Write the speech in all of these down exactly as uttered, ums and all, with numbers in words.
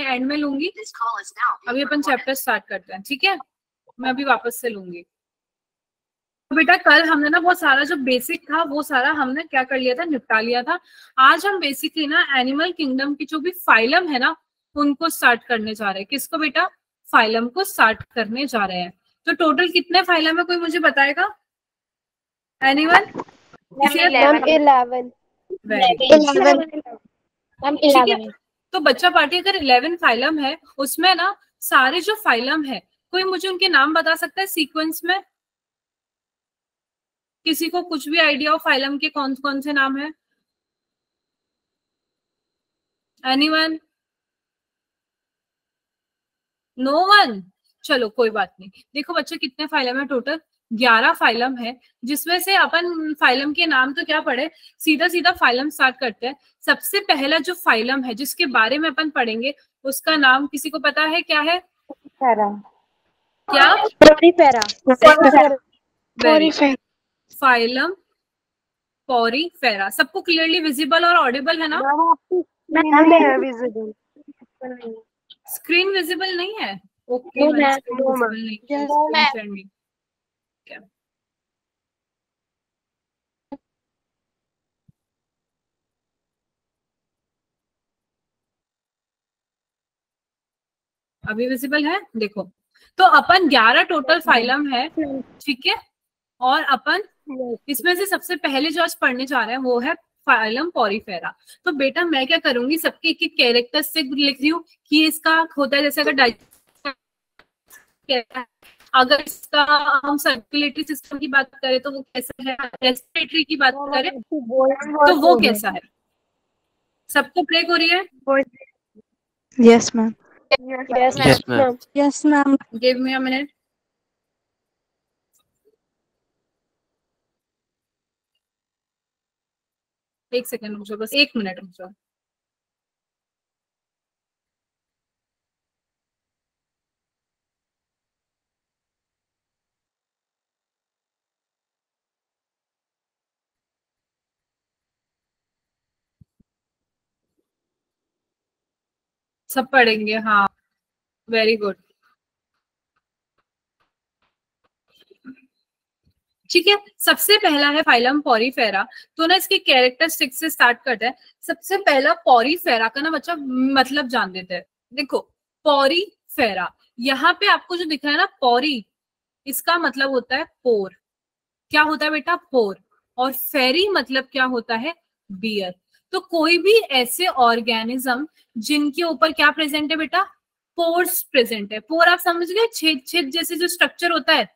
And में लूंगी, अभी अपन चैप्टर स्टार्ट करते हैं, ठीक है? मैं अभी वापस से लूंगी। तो बेटा कल हमने ना बहुत सारा जो बेसिक था वो सारा हमने क्या कर लिया था, निपटा लिया था। आज हम बेसिकली ना एनिमल किंगडम की जो भी फाइलम है ना उनको स्टार्ट करने जा रहे हैं। किसको बेटा? फाइलम को स्टार्ट करने जा रहे हैं। तो टोटल कितने फाइलम है, कोई मुझे बताएगा? एनीवन? इलेवन। ठीक है, तो बच्चा पार्टी अगर इलेवन फाइलम है उसमें ना सारे जो फाइलम है कोई मुझे उनके नाम बता सकता है सीक्वेंस में? किसी को कुछ भी आइडिया हो फाइलम के कौन कौन से नाम है? एनीवन? No one? चलो कोई बात नहीं। देखो बच्चे कितने फाइलम है, टोटल ग्यारह फाइलम है, जिसमें से अपन फाइलम के नाम तो क्या पढ़े, सीधा सीधा फाइलम स्टार्ट करते हैं। सबसे पहला जो फाइलम है जिसके बारे में अपन पढ़ेंगे उसका नाम किसी को पता है क्या है? पैरा। क्या? पोरीफेरा। पोरीफेरा। Phylum porifera. सबको क्लियरली विजिबल और ऑडिबल है ना? नहीं है विजिबल। स्क्रीन विजिबल नहीं है? ओके, मैंने स्क्रीन विजिबल नहीं किया, स्क्रीन शेयर नहीं। अभी विजिबल है? देखो, तो अपन ग्यारह टोटल फाइलम है, ठीक है? और अपन इसमें से सबसे पहले जो आज पढ़ने जा रहे हैं वो है फाइलम पोरीफेरा। तो बेटा मैं क्या करूंगी, सबके एक एक कैरेक्टर से लिख रही हूँ कि इसका होता है जैसे अगर अगर इसका हम सर्कुलेटरी सिस्टम की बात करें तो वो कैसा है, रेस्पिरेटरी की बात करें तो वो कैसा है। सबको ब्रेक हो रही है? Yes ma'am. Yes ma'am. Yes ma'am. Give me a minute. एक सेकेंड रुक जाओ, बस एक मिनट रुक जाओ। सब पढ़ेंगे? हाँ, वेरी गुड। ठीक है, सबसे पहला है फाइलम पोरीफेरा। तो ना इसके कैरेक्टरिस्टिक से स्टार्ट करते हैं। सबसे पहला पोरीफेरा का ना बच्चा मतलब जान देते हैं। देखो पोरीफेरा, यहाँ पे आपको जो दिख रहा है ना पोरी, इसका मतलब होता है पोर। क्या होता है बेटा? पोर। और फेरी मतलब क्या होता है? बियर। तो कोई भी ऐसे ऑर्गेनिज्म जिनके ऊपर क्या प्रेजेंट है बेटा? पोर्स प्रेजेंट है। पोर आप समझ गए, छेद छेद जैसे जो स्ट्रक्चर होता है,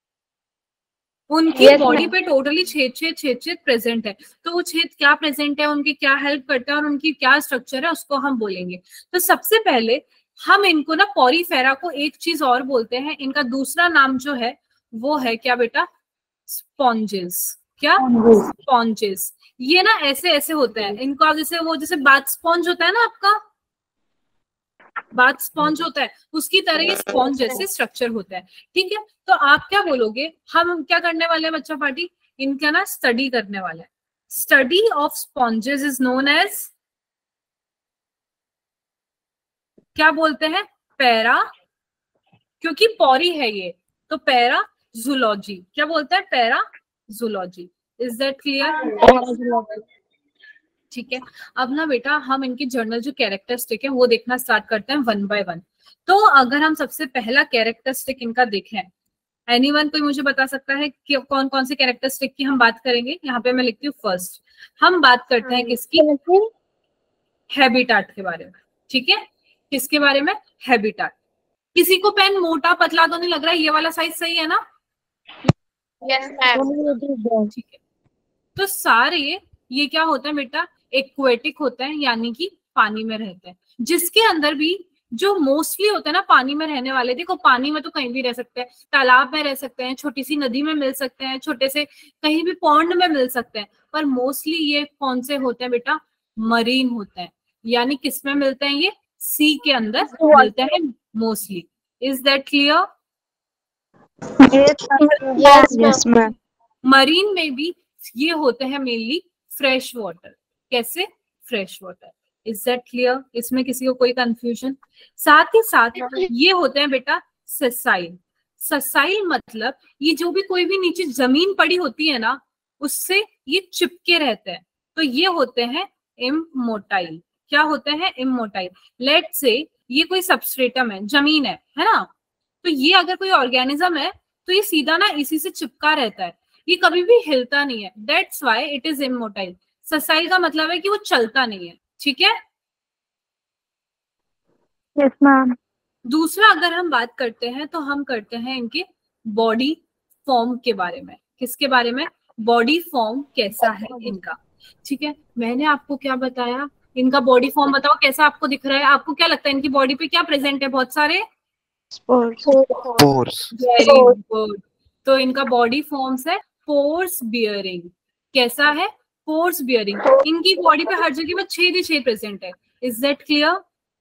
उनकी yes, बॉडी पे टोटली छेद छेद छेद छेद प्रेजेंट है। तो वो छेद क्या प्रेजेंट है, उनकी क्या हेल्प करता है और उनकी क्या स्ट्रक्चर है उसको हम बोलेंगे। तो सबसे पहले हम इनको ना पोरीफेरा को एक चीज और बोलते हैं, इनका दूसरा नाम जो है वो है क्या बेटा? स्पॉन्जेस। क्या? स्पॉन्जेस। ये ना ऐसे ऐसे होते हैं, इनको आप जैसे वो जैसे बाथ स्पॉन्ज होता है ना आपका, बाथ स्पॉन्ज होता है उसकी तरह ये स्पॉन्ज जैसे स्ट्रक्चर होता है। ठीक है, तो आप क्या बोलोगे? हम क्या करने वाले हैं बच्चा पार्टी? इनका ना स्टडी करने वाले हैं। Study of sponges is known as, क्या बोलते हैं? पैरा, क्योंकि पौरी है ये तो पैरा जूलॉजी। क्या बोलता है? Para zoology. Is that clear? ठीक है, अब ना बेटा हम इनकी जर्नल जो कैरेक्टरिस्टिक है वो देखना स्टार्ट करते हैं वन बाय वन। तो अगर हम सबसे पहला कैरेक्टरिस्टिक इनका देखें, एनीवन कोई मुझे बता सकता है कि कौन कौन से कैरेक्टरिस्टिक की हम बात करेंगे? यहाँ पे मैं लिखती हूँ फर्स्ट, हम बात करते हैं किसकी? हैबिटाट के बारे में। ठीक है, किसके बारे में? हैबिटाट। किसी को पेन मोटा पतला तो नहीं लग रहा है? ये वाला साइज सही है ना? Yes ma'am. ठीक है, तो सारे ये क्या होता है बेटा? एक्वेटिक होते हैं, यानी कि पानी में रहते हैं। जिसके अंदर भी जो मोस्टली होते हैं ना पानी में रहने वाले, देखो पानी में तो कहीं भी रह सकते हैं, तालाब में रह सकते हैं, छोटी सी नदी में मिल सकते हैं, छोटे से कहीं भी पॉन्ड में मिल सकते हैं, पर मोस्टली ये कौन से होते हैं बेटा? मरीन होते हैं। यानी किस में मिलते हैं? ये सी के अंदर मिलते हैं mostly. Is that clear? Yes ma'am. Marine में भी ये होते हैं मेनली फ्रेश वाटर। कैसे? Fresh water. Is that clear? इसमें किसी को कोई कंफ्यूजन? साथ ही साथ ये होते हैं बेटा ससाइल। ससाइल मतलब ये जो भी कोई भी नीचे जमीन पड़ी होती है ना उससे ये चिपके रहते हैं, तो ये होते हैं इमोटाइल। क्या होते हैं? इमोटाइल। लेट से ये कोई सबस्ट्रेटम है, जमीन है है ना, तो ये अगर कोई ऑर्गेनिज्म है तो ये सीधा ना इसी से चिपका रहता है, ये कभी भी हिलता नहीं है, that's why it is immotile. Sessile का मतलब है कि वो चलता नहीं है, ठीक है? Yes ma'am. दूसरा अगर हम बात करते हैं तो हम करते हैं इनके बॉडी फॉर्म के बारे में। किसके बारे में? बॉडी फॉर्म कैसा है इनका, ठीक है? मैंने आपको क्या बताया, इनका बॉडी फॉर्म बताओ कैसा आपको दिख रहा है? आपको क्या लगता है इनकी बॉडी पे क्या प्रेजेंट है? बहुत सारे Pores. Very good. तो इनका बॉडी फॉर्म्स है पोर्स बियरिंग। कैसा है? Pores bearing. इनकी बॉडी पे हर जगह में छेद ही छेद प्रेजेंट है, इज दैट क्लियर?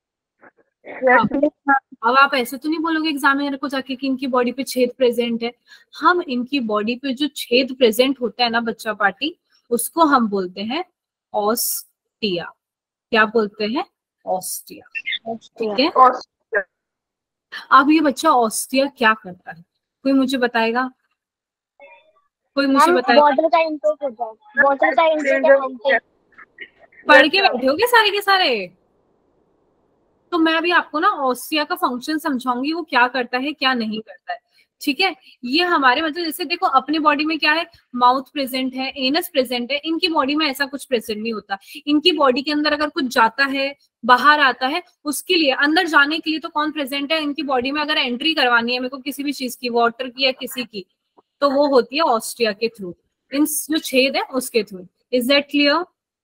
अब आप ऐसे तो नहीं बोलोगे एग्जामिनर को जाके कि इनकी बॉडी पे छेद प्रेजेंट है। हम इनकी बॉडी पे जो छेद प्रेजेंट होता है ना बच्चा पार्टी, उसको हम बोलते हैं ऑस्टिया। क्या बोलते हैं? ऑस्टिया, ठीक है? अब ये बच्चा ऑस्टिया क्या करता है, कोई मुझे बताएगा? कोई मुझे बताएगा? वाटर का इनटेक होता है, वाटर का इनटेक। पढ़ के बैठे होगे सारे के सारे? तो मैं अभी आपको ना ऑस्टिया का फंक्शन समझाऊंगी, वो क्या करता है क्या नहीं करता है, ठीक है? ये हमारे मतलब जैसे देखो अपनी बॉडी में क्या है, माउथ प्रेजेंट है, एनस प्रेजेंट है, इनकी बॉडी में ऐसा कुछ प्रेजेंट नहीं होता। इनकी बॉडी के अंदर अगर कुछ जाता है, बाहर आता है, उसके लिए अंदर जाने के लिए तो कौन प्रेजेंट है इनकी बॉडी में? अगर एंट्री करवानी है मेरे को किसी भी चीज की, वाटर की या किसी की, तो वो होती है ऑस्टिया के थ्रू, इन जो छेद है उसके through. Is that clear?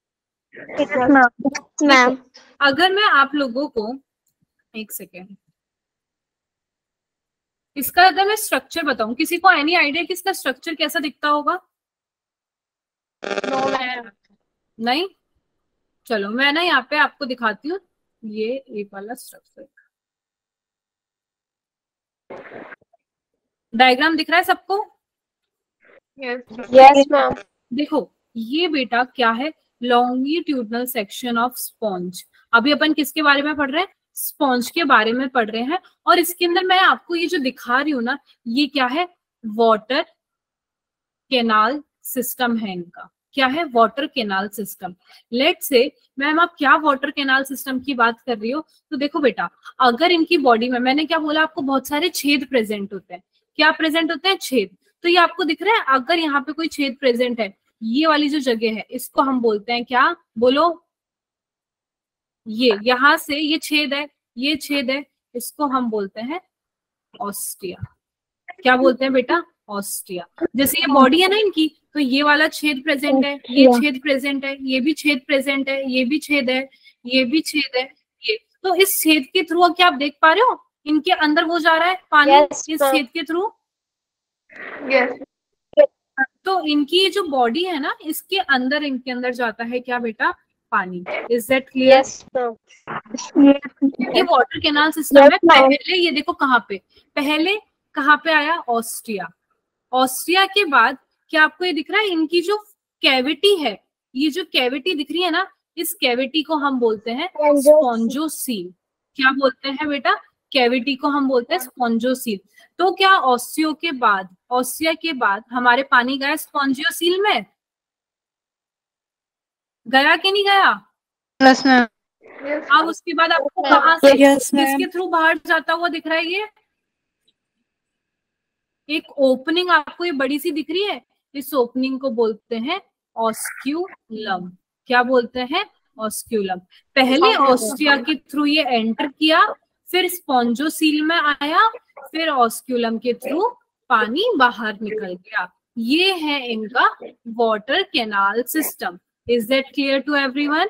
Ma'am अगर मैं आप लोगों को एक सेकेंड इसका अगर मैं स्ट्रक्चर बताऊं, किसी को एनी आइडिया कि इसका स्ट्रक्चर कैसा दिखता होगा? No ma'am. नहीं? चलो मैं ना यहाँ पे आपको दिखाती हूँ, ये एक वाला स्ट्रक्चर डायग्राम दिख रहा है सबको? Yes ma'am. देखो ये बेटा क्या है, लॉन्गिट्यूडनल सेक्शन ऑफ स्पॉन्ज। अभी अपन किसके बारे में पढ़ रहे हैं? स्पॉन्ज के बारे में पढ़ रहे हैं। और इसके अंदर मैं आपको ये जो दिखा रही हूँ ना, ये क्या है? वाटर कैनाल सिस्टम है इनका। क्या है? Water canal system. लेट से मैम आप क्या वाटर कैनाल सिस्टम की बात कर रही हो? तो देखो बेटा, अगर इनकी बॉडी में, मैंने क्या बोला आपको, बहुत सारे छेद प्रेजेंट होते हैं। क्या प्रेजेंट होते हैं? छेद। तो ये आपको दिख रहा है, अगर यहाँ पे कोई छेद प्रेजेंट है, ये वाली जो जगह है इसको हम बोलते हैं क्या? बोलो। ये यहां से ये छेद है, ये छेद है, इसको हम बोलते हैं ऑस्टिया। क्या बोलते हैं बेटा? ऑस्टिया। जैसे ये बॉडी है ना इनकी, तो ये वाला छेद प्रेजेंट है, ये छेद प्रेजेंट है, ये भी छेद प्रेजेंट है, ये भी छेद है, ये भी छेद है, ये। तो इस छेद के थ्रू क्या आप देख पा रहे हो? इनके अंदर वो जा रहा है पानी, yes, इस छेद के थ्रू। यस। तो इनकी जो बॉडी है ना, इसके अंदर इनके अंदर जाता है क्या बेटा? पानी। Is that clear? Yes ma'am. ये वाटर कैनाल सिस्टम है। पहले ये देखो कहाँ पे, पहले कहाँ पे आया? ऑस्ट्रिया। ऑस्ट्रिया के बाद क्या आपको ये दिख रहा है, इनकी जो कैविटी है, ये जो कैविटी दिख रही है ना, इस कैविटी को हम बोलते हैं स्पॉन्जोसील। क्या बोलते हैं बेटा? कैविटी को हम बोलते हैं स्पॉन्जोसील। तो क्या ऑस्टियो के बाद, ऑस्ट्रिया के बाद हमारे पानी गया स्पॉन्जियोसील में? गया कि नहीं गया? Yes, ma'am. अब उसके बाद आपको कहाँ से, Yes, ma'am. किसके थ्रू बाहर जाता हुआ दिख रहा है? ये एक ओपनिंग आपको ये बड़ी सी दिख रही है, इस ओपनिंग को बोलते हैं ऑस्क्यूलम। क्या बोलते हैं? ऑस्क्यूलम। पहले ऑस्ट्रिया के थ्रू ये एंटर किया, फिर स्पॉन्जोसील में आया, फिर ऑस्क्यूलम के थ्रू पानी बाहर निकल गया। ये है इनका water canal system. Is that clear to everyone?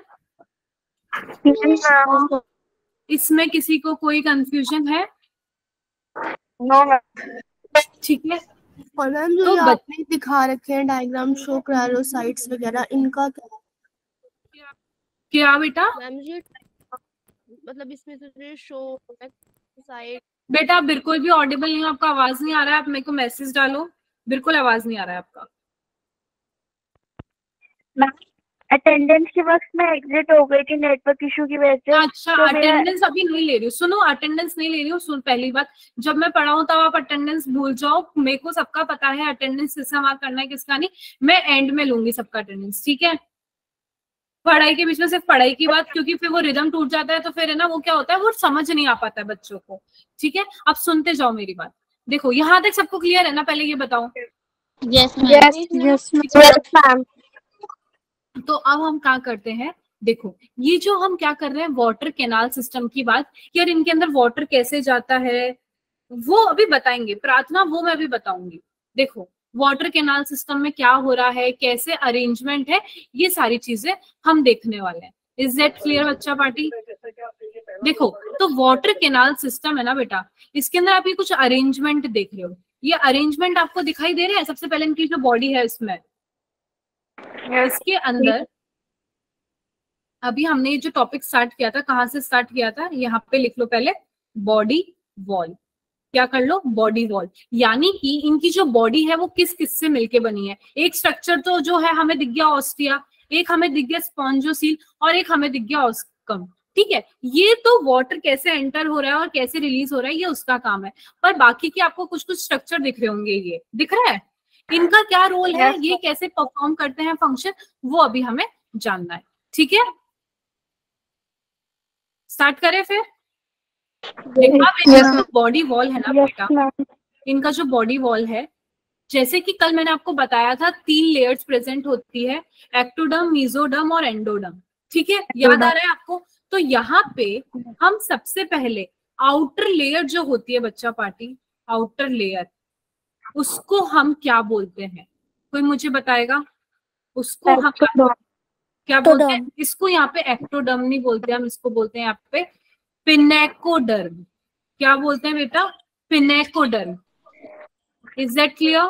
इसमें किसी को कोई कंफ्यूजन है? No ma'am. ठीक है। और मैम जो तो ये बच- आपने दिखा रखे हैं डायग्राम शो करा रहे हो साइट्स वगैरह, इनका क्या क्या बेटा? मैम ये मतलब इसमें तो जो शो साइट। बेटा आप बिल्कुल भी ऑडिबल नहीं हो, आपका आवाज नहीं आ रहा है। आप मेरे को मैसेज डालो, बिल्कुल आवाज नहीं आ रहा है आपका। अटेंडेंस के वक्त मैं एग्जिट हो गई थी नेटवर्क इशू की वजह से। अच्छा, तो मेरा अटेंडेंस अभी नहीं ले रही हूँ, सुनो अटेंडेंस नहीं ले रही हूँ। सुन, पहली बात, जब मैं पढ़ाऊँ तब आप अटेंडेंस भूल जाओ। मेरे को सबका पता है अटेंडेंस किसका मार्क करना है किसका नहीं। मैं एंड में लूंगी सबका अटेंडेंस, ठीक है। पढ़ाई के बीच में सिर्फ पढ़ाई की बात, क्योंकि फिर वो रिदम टूट जाता है, तो फिर है ना वो क्या होता है, वो समझ नहीं आ पाता है बच्चों को, ठीक है। अब सुनते जाओ मेरी बात। देखो यहाँ तक सबको क्लियर है ना, पहले ये बताओ। Yes, ma'am. Yes Yes, ma'am. Yes ma'am. तो अब हम क्या करते हैं, देखो ये जो हम क्या कर रहे हैं वाटर कैनाल सिस्टम की बात, यार इनके अंदर वाटर कैसे जाता है वो अभी बताएंगे, प्रार्थना वो मैं अभी बताऊंगी। देखो वाटर कैनाल सिस्टम में क्या हो रहा है, कैसे अरेंजमेंट है, ये सारी चीजें हम देखने वाले हैं। इज दैट क्लियर बच्चा पार्टी? देखो तो वाटर कैनाल सिस्टम है ना बेटा, इसके अंदर आप ये कुछ अरेंजमेंट देख रहे हो। ये अरेंजमेंट आपको दिखाई दे रहे हैं। सबसे पहले इनकी जो बॉडी है इसमें, इसके अंदर अभी हमने ये जो टॉपिक स्टार्ट किया था, कहाँ से स्टार्ट किया था, यहाँ पे लिख लो पहले, बॉडी वॉल। क्या कर लो, बॉडी वॉल। यानी कि इनकी जो बॉडी है वो किस किस से मिलके बनी है। एक स्ट्रक्चर तो जो है हमें दिख गया ऑस्टिया, एक हमें दिख गया स्पॉन्जोसील, और एक हमें दिख गया ऑस्कम, ठीक है। ये तो वाटर कैसे एंटर हो रहा है और कैसे रिलीज हो रहा है ये उसका काम है, पर बाकी के आपको कुछ कुछ स्ट्रक्चर दिख रहे होंगे। ये दिख रहा है, इनका क्या रोल है, ये कैसे परफॉर्म करते हैं फंक्शन, वो अभी हमें जानना है, ठीक है। स्टार्ट करें फिर। देखो बॉडी वॉल है ना बेटा, इनका जो बॉडी वॉल है, जैसे कि कल मैंने आपको बताया था तीन लेयर्स प्रेजेंट होती है, एक्टोडर्म, मेसोडर्म और एंडोडर्म, ठीक है। याद आ रहा है आपको? तो यहाँ पे हम सबसे पहले आउटर लेयर जो होती है बच्चा पार्टी, आउटर लेयर, उसको हम क्या बोलते हैं, कोई मुझे बताएगा? उसको हम क्या बोलते हैं? इसको यहाँ पे एक्टोडर्म नहीं बोलते, हम इसको बोलते हैं यहाँ पे पिनेकोडर्म। क्या बोलते हैं बेटा? पिनेकोडर्म। Is that clear?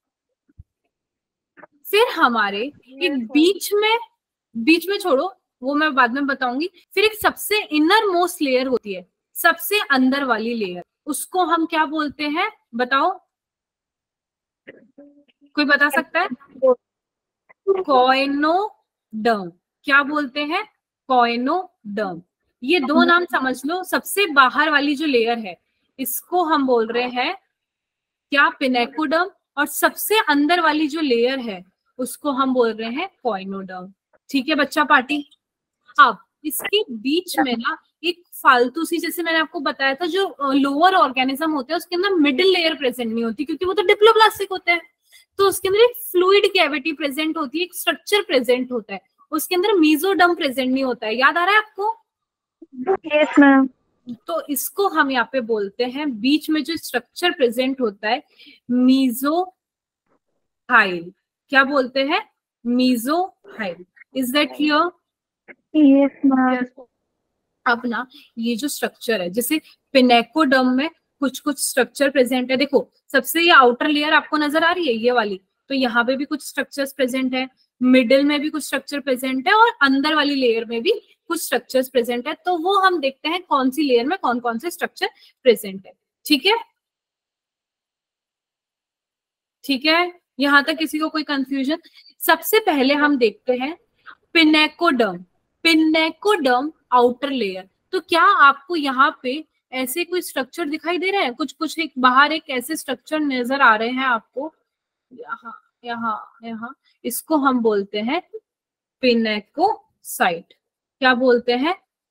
फिर हमारे एक बीच में, बीच में छोड़ो वो मैं बाद में बताऊंगी, फिर एक सबसे इनर मोस्ट लेयर होती है, सबसे अंदर वाली लेयर, उसको हम क्या बोलते हैं बताओ, कोई बता सकता है? कॉइनोडर्म। क्या बोलते हैं? कॉइनोडर्म। ये दो नाम समझ लो। सबसे बाहर वाली जो लेयर है इसको हम बोल रहे हैं क्या? पिनेकोडर्म। और सबसे अंदर वाली जो लेयर है उसको हम बोल रहे हैं कॉइनोडर्म, ठीक है बच्चा पार्टी। अब इसके बीच में ना एक फालतू सी, जैसे मैंने आपको बताया था, जो लोअर ऑर्गेनिज्म होते हैं उसके अंदर मिडिल लेयर प्रेजेंट नहीं होती, क्योंकि वो तो डिप्लोप्लास्टिक होते हैं। तो उसके अंदर एक फ्लूइड कैविटी प्रेजेंट होती है, एक स्ट्रक्चर प्रेजेंट होता है, उसके अंदर मेसोडर्म प्रेजेंट नहीं होता है। याद आ रहा है आपको? Yes ma'am. तो इसको हम यहाँ पे बोलते हैं, बीच में जो स्ट्रक्चर प्रेजेंट होता है, मीजोहाइल। क्या बोलते हैं? Mesohyl. Is that clear? Yes ma'am. अब ना ये जो स्ट्रक्चर है, जैसे पिनेकोडर्म में कुछ कुछ स्ट्रक्चर प्रेजेंट है। देखो सबसे ये आउटर लेयर आपको नजर आ रही है ये वाली, तो यहाँ पे भी कुछ स्ट्रक्चर्स प्रेजेंट है, मिडिल में भी कुछ स्ट्रक्चर प्रेजेंट है, और अंदर वाली लेयर में भी कुछ स्ट्रक्चर्स प्रेजेंट है। तो वो हम देखते हैं कौन सी लेयर में कौन कौन से स्ट्रक्चर प्रेजेंट है, ठीक है। ठीक है, यहां तक किसी को कोई कंफ्यूजन? सबसे पहले हम देखते हैं पिनेकोडर्म। Pinacoderm outer layer. तो क्या आपको यहाँ पे ऐसे कोई स्ट्रक्चर दिखाई दे रहे हैं? कुछ कुछ एक बाहर एक ऐसे स्ट्रक्चर नजर आ रहे हैं आपको, यहाँ यहाँ यहाँ, इसको हम बोलते हैं पिनेकोसाइट। क्या बोलते हैं?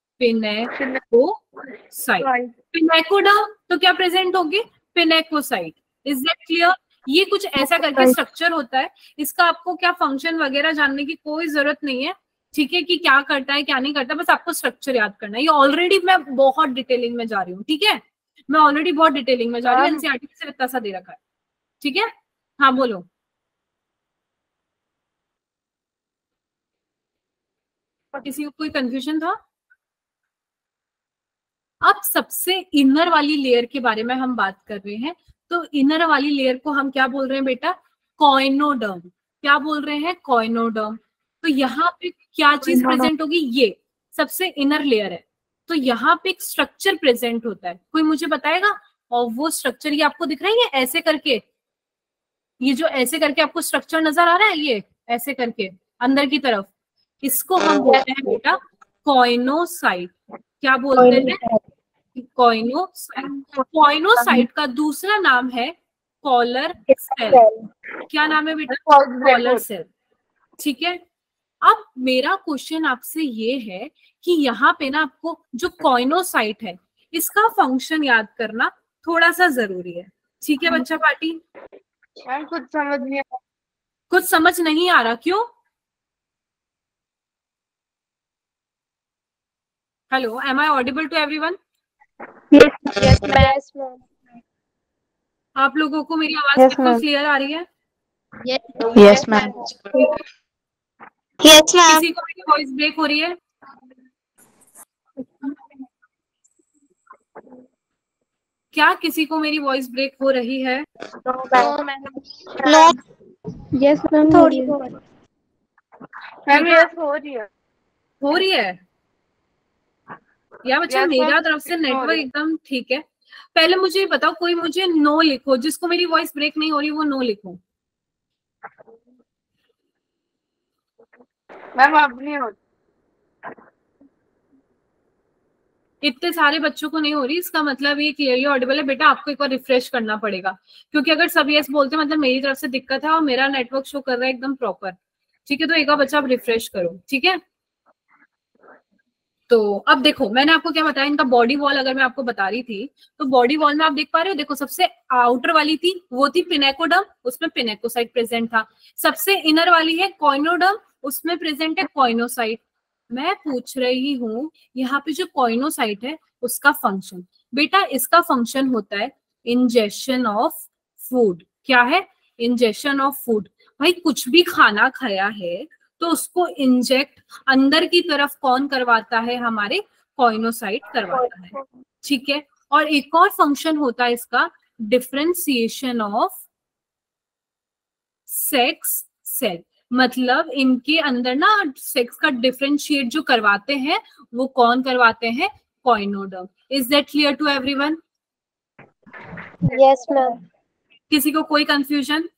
पिनेकोसाइट। पिनेकोडर्म तो क्या प्रेजेंट होगी? पिनेकोसाइट। Is that clear? ये कुछ ऐसा करके स्ट्रक्चर होता है, इसका आपको क्या फंक्शन वगैरह जानने की कोई जरूरत नहीं है, ठीक है, कि क्या करता है क्या नहीं करता, बस आपको स्ट्रक्चर याद करना है। ये ऑलरेडी मैं बहुत डिटेलिंग में जा रही हूँ, ठीक है, मैं ऑलरेडी बहुत डिटेलिंग में जा रही हूँ, एनसीईआरटी से इतना सा दे रखा है, ठीक है। हाँ बोलो। किसी को कोई कंफ्यूजन था? अब सबसे इनर वाली लेयर के बारे में हम बात कर रहे हैं। तो इनर वाली लेयर को हम क्या बोल रहे हैं बेटा? कॉइनोडर्म। क्या बोल रहे हैं? कॉइनोडर्म। तो यहाँ पे क्या चीज प्रेजेंट होगी? ये सबसे इनर लेयर है, तो यहाँ पे एक स्ट्रक्चर प्रेजेंट होता है, कोई मुझे बताएगा? और वो स्ट्रक्चर ये आपको दिख रहा है, ये ऐसे करके, ये जो ऐसे करके आपको स्ट्रक्चर नजर आ रहा है, ये ऐसे करके अंदर की तरफ, इसको हम बोलते हैं बेटा कॉइनोसाइट। क्या बोलते हैं? कॉइनोसाइट। कॉइनोसाइट का दूसरा नाम है कॉलर सेल। क्या नाम है बेटा? Collar cell. ठीक है। अब मेरा क्वेश्चन आपसे ये है कि यहाँ पे ना आपको जो कॉइनोसाइट है इसका फंक्शन याद करना थोड़ा सा जरूरी है। ठीक है बच्चा पार्टी? कुछ समझ नहीं आ कुछ समझ नहीं आ रहा, क्यों? Hello, am I audible to everyone? Yes ma'am. आप लोगों को मेरी आवाज Yes, बिल्कुल ma'am. क्लियर आ रही है? Yes, ma'am. Yes ma'am. किसी को मेरी वॉइस ब्रेक हो रही है? क्या किसी को मेरी वॉइस ब्रेक हो रही है? No Yes, ma'am. थोड़ी बहुत मैम यस हो रही है। हो रही है या बच्चा? Yes, मेरा ma'am. तरफ से हो नेटवर्क रही है। एकदम ठीक है। पहले मुझे ये बताओ, कोई मुझे नो लिखो, जिसको मेरी वॉइस ब्रेक नहीं हो रही वो नो लिखो। मैम अब नहीं हो इतने सारे बच्चों को नहीं हो रही, इसका मतलब ये क्लियरली ऑडिबल है। बेटा आपको एक बार रिफ्रेश करना पड़ेगा, क्योंकि अगर सब यस बोलते हैं मतलब मेरी तरफ से दिक्कत है और मेरा नेटवर्क शो कर रहा है एकदम प्रॉपर। ठीक है, तो एक बार बच्चा आप रिफ्रेश करो। ठीक है, तो अब देखो मैंने आपको क्या बताया, इनका बॉडी वॉल अगर मैं आपको बता रही थी तो बॉडी वॉल में आप देख पा रहे हो, देखो सबसे आउटर वाली थी वो थी पिनेकोडर्म, उसमें पिनेकोसाइट प्रेजेंट था। सबसे इनर वाली है कॉइनोडर्म, उसमें प्रेजेंट है कॉइनोसाइट। मैं पूछ रही हूँ यहाँ पे जो कॉइनोसाइट है उसका फंक्शन। बेटा इसका फंक्शन होता है इंजेक्शन ऑफ फूड। क्या है? Injection of food. भाई कुछ भी खाना खाया है तो उसको इंजेक्ट अंदर की तरफ कौन करवाता है? हमारे कॉइनोसाइट करवाता है। ठीक है, और एक और फंक्शन होता है इसका डिफरेंशिएशन ऑफ सेक्स सेल। मतलब इनके अंदर ना सेक्स का डिफरेंशिएट जो करवाते हैं वो कौन करवाते हैं? Choanoderm. Is that clear to everyone? Yes ma'am. किसी को कोई कंफ्यूजन?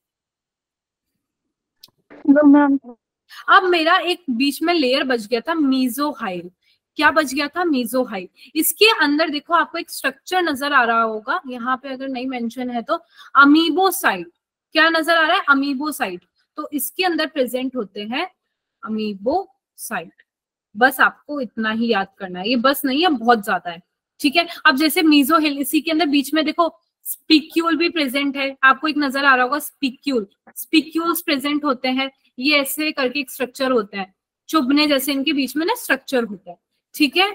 No, ma'am. अब मेरा एक बीच में लेयर बच गया था मीजोहाइल। क्या बच गया था? मीजोहाइल। इसके अंदर देखो आपको एक स्ट्रक्चर नजर आ रहा होगा, यहाँ पे अगर नहीं मेंशन है तो अमीबोसाइट। क्या नजर आ रहा है? अमीबोसाइट। तो इसके अंदर प्रेजेंट होते हैं अमीबोसाइट। बस आपको इतना ही याद करना है, ये बस नहीं है, बहुत ज्यादा है। ठीक है, अब जैसे मीजोहिल, इसी के अंदर बीच में देखो स्पिक्यूल भी प्रेजेंट है, आपको एक नजर आ रहा होगा स्पिक्यूल। स्पिक्यूल्स प्रेजेंट होते हैं, ये ऐसे करके एक स्ट्रक्चर होता है, चुभने जैसे इनके बीच में ना स्ट्रक्चर होता है। ठीक है,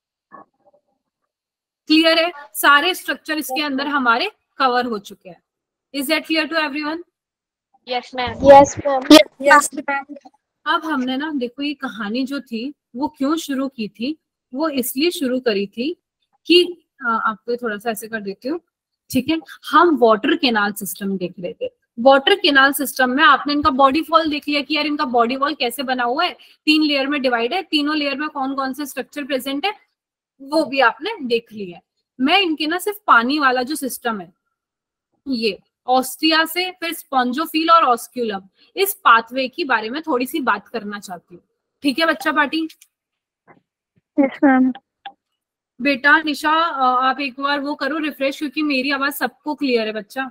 क्लियर है? सारे स्ट्रक्चर इसके अंदर हमारे कवर हो चुके हैं। Is that clear to everyone? Yes ma'am. Yes ma'am. Yes ma'am. अब हमने ना देखो ये कहानी जो थी वो क्यों शुरू की थी, वो इसलिए शुरू करी थी कि आ, आपको थोड़ा सा ऐसे कर देती हूँ। ठीक है, हम वाटर केनाल सिस्टम देख रहे थे। वाटर केनाल सिस्टम में आपने इनका बॉडी वॉल देख लिया कि यार इनका बॉडी वॉल कैसे बना हुआ है, तीन लेयर में डिवाइड है, तीनों लेयर में कौन कौन से स्ट्रक्चर प्रेजेंट है वो भी आपने देख लिया है। मैं इनके ना सिर्फ पानी वाला जो सिस्टम है, ये ऑस्ट्रिया से फिर स्पॉन्जोफिल और ऑस्क्यूलम, इस पाथवे की बारे में थोड़ी सी बात करना चाहती हूँ। ठीक है बच्चा पार्टी? Yes, ma'am. बेटा निशा आप एक बार वो करो रिफ्रेश, क्योंकि मेरी आवाज सबको क्लियर है बच्चा।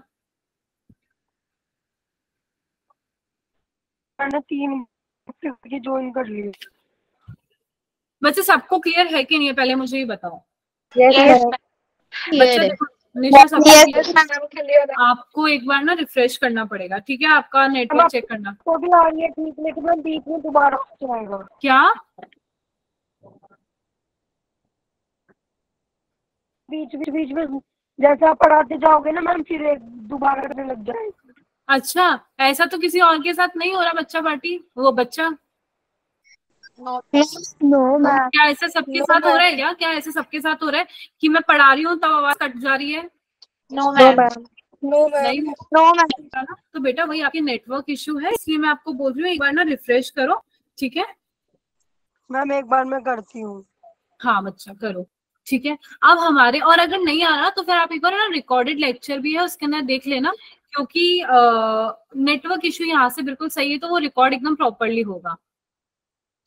मैंने तीन ज्वाइन कर लिए। बच्चे सबको क्लियर है कि नहीं है, पहले मुझे ये बताओ। यस बच्चा देखो, निशा सबको यस clear है? मैम। आपको एक बार ना रिफ्रेश करना पड़ेगा। ठीक है, आपका नेटवर्क चेक करना। तो भी आ रही है ठीक, लेकिन मैं बीच में दोबारा जाएगा। क्या? बीच बीच बीच में जैसे आप पढ़ाते जाओगे ना मैम, फिर एक दोबारा करने लग जाएगा। अच्छा, ऐसा तो किसी और के साथ नहीं हो रहा बच्चा पार्टी? वो बच्चा नो मैम। क्या ऐसा सबके साथ हो रहा है? क्या क्या ऐसे सबके साथ हो रहा है कि मैं पढ़ा रही हूँ तब आवाज कट जा रही है? No ma'am. नो नहीं मैम। No ma'am. तो बेटा वही आपकी नेटवर्क इश्यू है, इसलिए मैं आपको बोल रही हूँ एक बार ना रिफ्रेश करो। ठीक है मैम, एक बार मैं करती हूँ। हाँ बच्चा करो। ठीक है, अब हमारे, और अगर नहीं आ रहा तो फिर आप एक बार ना रिकॉर्डेड लेक्चर भी है उसके अंदर देख लेना, क्योंकि नेटवर्क इश्यू यहाँ से बिल्कुल सही है तो वो रिकॉर्ड एकदम प्रॉपरली होगा।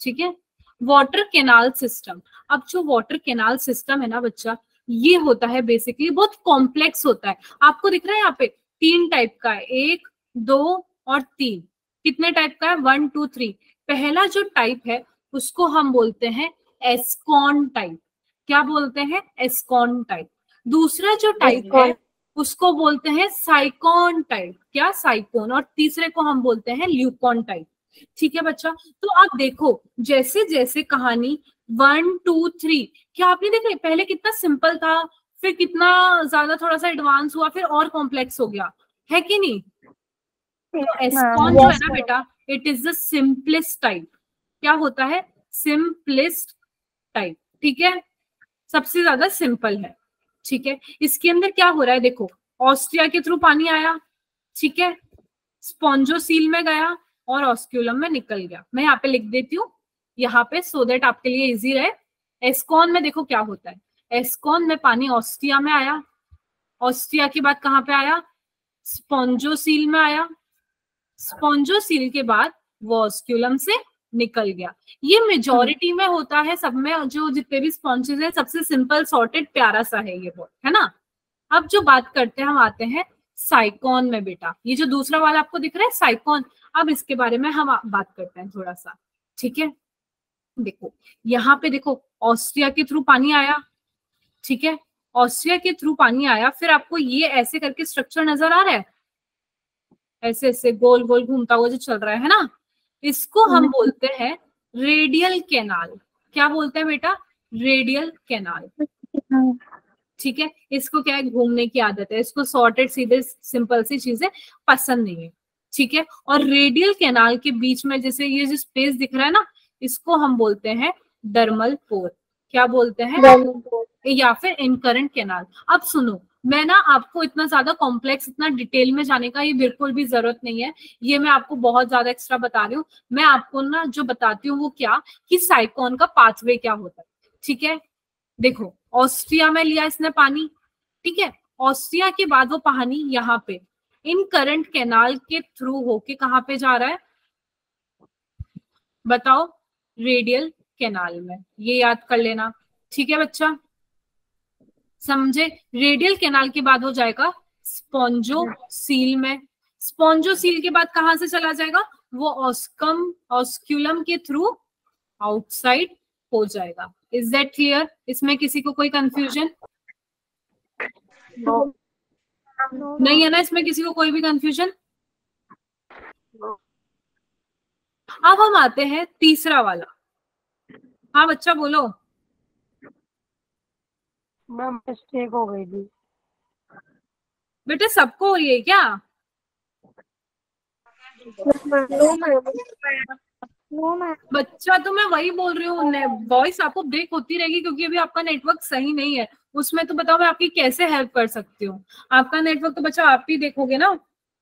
ठीक है। वाटर कैनाल सिस्टम, अब जो वाटर कैनाल सिस्टम है ना बच्चा, ये होता है बेसिकली बहुत कॉम्प्लेक्स होता है। आपको दिख रहा है यहाँ पे तीन टाइप का है, एक दो और तीन। कितने टाइप का है? One two three. पहला जो टाइप है उसको हम बोलते हैं एस्कॉन टाइप। क्या बोलते हैं? Ascon type. दूसरा जो टाइप है उसको बोलते हैं साइकॉन टाइप। क्या? साइकॉन। और तीसरे को हम बोलते हैं ल्यूकॉन टाइप। ठीक है बच्चा, तो आप देखो जैसे जैसे कहानी वन टू थ्री, क्या आपने देखा पहले कितना सिंपल था, फिर कितना ज्यादा थोड़ा सा एडवांस हुआ, फिर और कॉम्प्लेक्स हो गया, है कि नहीं? तो एस्कॉन जो है ना बेटा, it is the simplest type. क्या होता है? Simplest type. ठीक है, सबसे ज्यादा सिंपल है। ठीक है, इसके अंदर क्या हो रहा है देखो, ऑस्ट्रिया के थ्रू पानी आया, ठीक है, स्पॉन्जोसील में गया और ऑस्क्यूलम में निकल गया। मैं यहाँ पे लिख देती हूँ यहाँ पे सो देट आपके लिए इजी रहे। एस्कॉन में देखो क्या होता है, एस्कॉन में पानी ऑस्ट्रिया में आया, ऑस्ट्रिया के बाद कहाँ पे आया? स्पॉन्जोसील में आया, स्पॉन्जोसील के बाद वो ऑस्क्यूलम से निकल गया। ये मेजॉरिटी में होता है, सब में जो जितने भी स्पॉन्जेस है सबसे सिंपल सॉर्टेड प्यारा सा है ये बोर्ड, है ना। अब जो बात करते हैं हम आते हैं साइकॉन में बेटा, ये जो दूसरा वाला आपको दिख रहा है साइकॉन, अब इसके बारे में हम बात करते हैं थोड़ा सा। ठीक है, देखो यहाँ पे देखो ऑस्ट्रिया के थ्रू पानी आया, ठीक है, ऑस्ट्रिया के थ्रू पानी आया, फिर आपको ये ऐसे करके स्ट्रक्चर नजर आ रहा है, ऐसे ऐसे गोल गोल घूमता हुआ जो चल रहा है ना, इसको हम बोलते हैं रेडियल कैनाल। क्या बोलते हैं बेटा? Radial canal. ठीक है, इसको क्या है, घूमने की आदत है, इसको सॉर्टेड सीधे सिंपल सी चीजें पसंद नहीं है। ठीक है, और रेडियल कैनाल के बीच में जैसे ये जो स्पेस दिख रहा है ना, इसको हम बोलते हैं डर्मल पोर। क्या बोलते हैं? या फिर इनकरेंट कैनाल। अब सुनो, मैं ना आपको इतना ज्यादा कॉम्प्लेक्स, इतना डिटेल में जाने का ये बिल्कुल भी जरूरत नहीं है, ये मैं आपको बहुत ज्यादा एक्स्ट्रा बता रही हूँ। मैं आपको ना जो बताती हूँ वो क्या, कि साइकॉन का पाथवे क्या होता है। ठीक है, देखो ऑस्ट्रिया में लिया इसने पानी, ठीक है, ऑस्ट्रिया के बाद वो पानी यहाँ पे इन करंट कैनाल के थ्रू होके कहाँ पे जा रहा है बताओ? रेडियल कैनाल में। ये याद कर लेना, ठीक है बच्चा, समझे? रेडियल कैनाल के बाद हो जाएगा स्पॉन्जोसील में, स्पॉन्जोसील के बाद कहां से चला जाएगा? वो ऑस्कम ऑस्क्यूलम के थ्रू आउटसाइड हो जाएगा। Is that clear? इसमें किसी को कोई कंफ्यूजन no. नहीं है ना? इसमें किसी को कोई भी कंफ्यूजन? अब हम आते हैं तीसरा वाला। हाँ बच्चा बोलो। मैम मिस्टेक हो गई थी बेटे सबको हो रही है क्या? No ma'am, no ma'am. बच्चा तो मैं वही बोल रही हूँ, वॉइस आपको ब्रेक होती रहेगी क्योंकि अभी आपका नेटवर्क सही नहीं है। उसमें तो बताओ मैं आपकी कैसे हेल्प कर सकती हूँ? आपका नेटवर्क तो बच्चा आप ही देखोगे ना,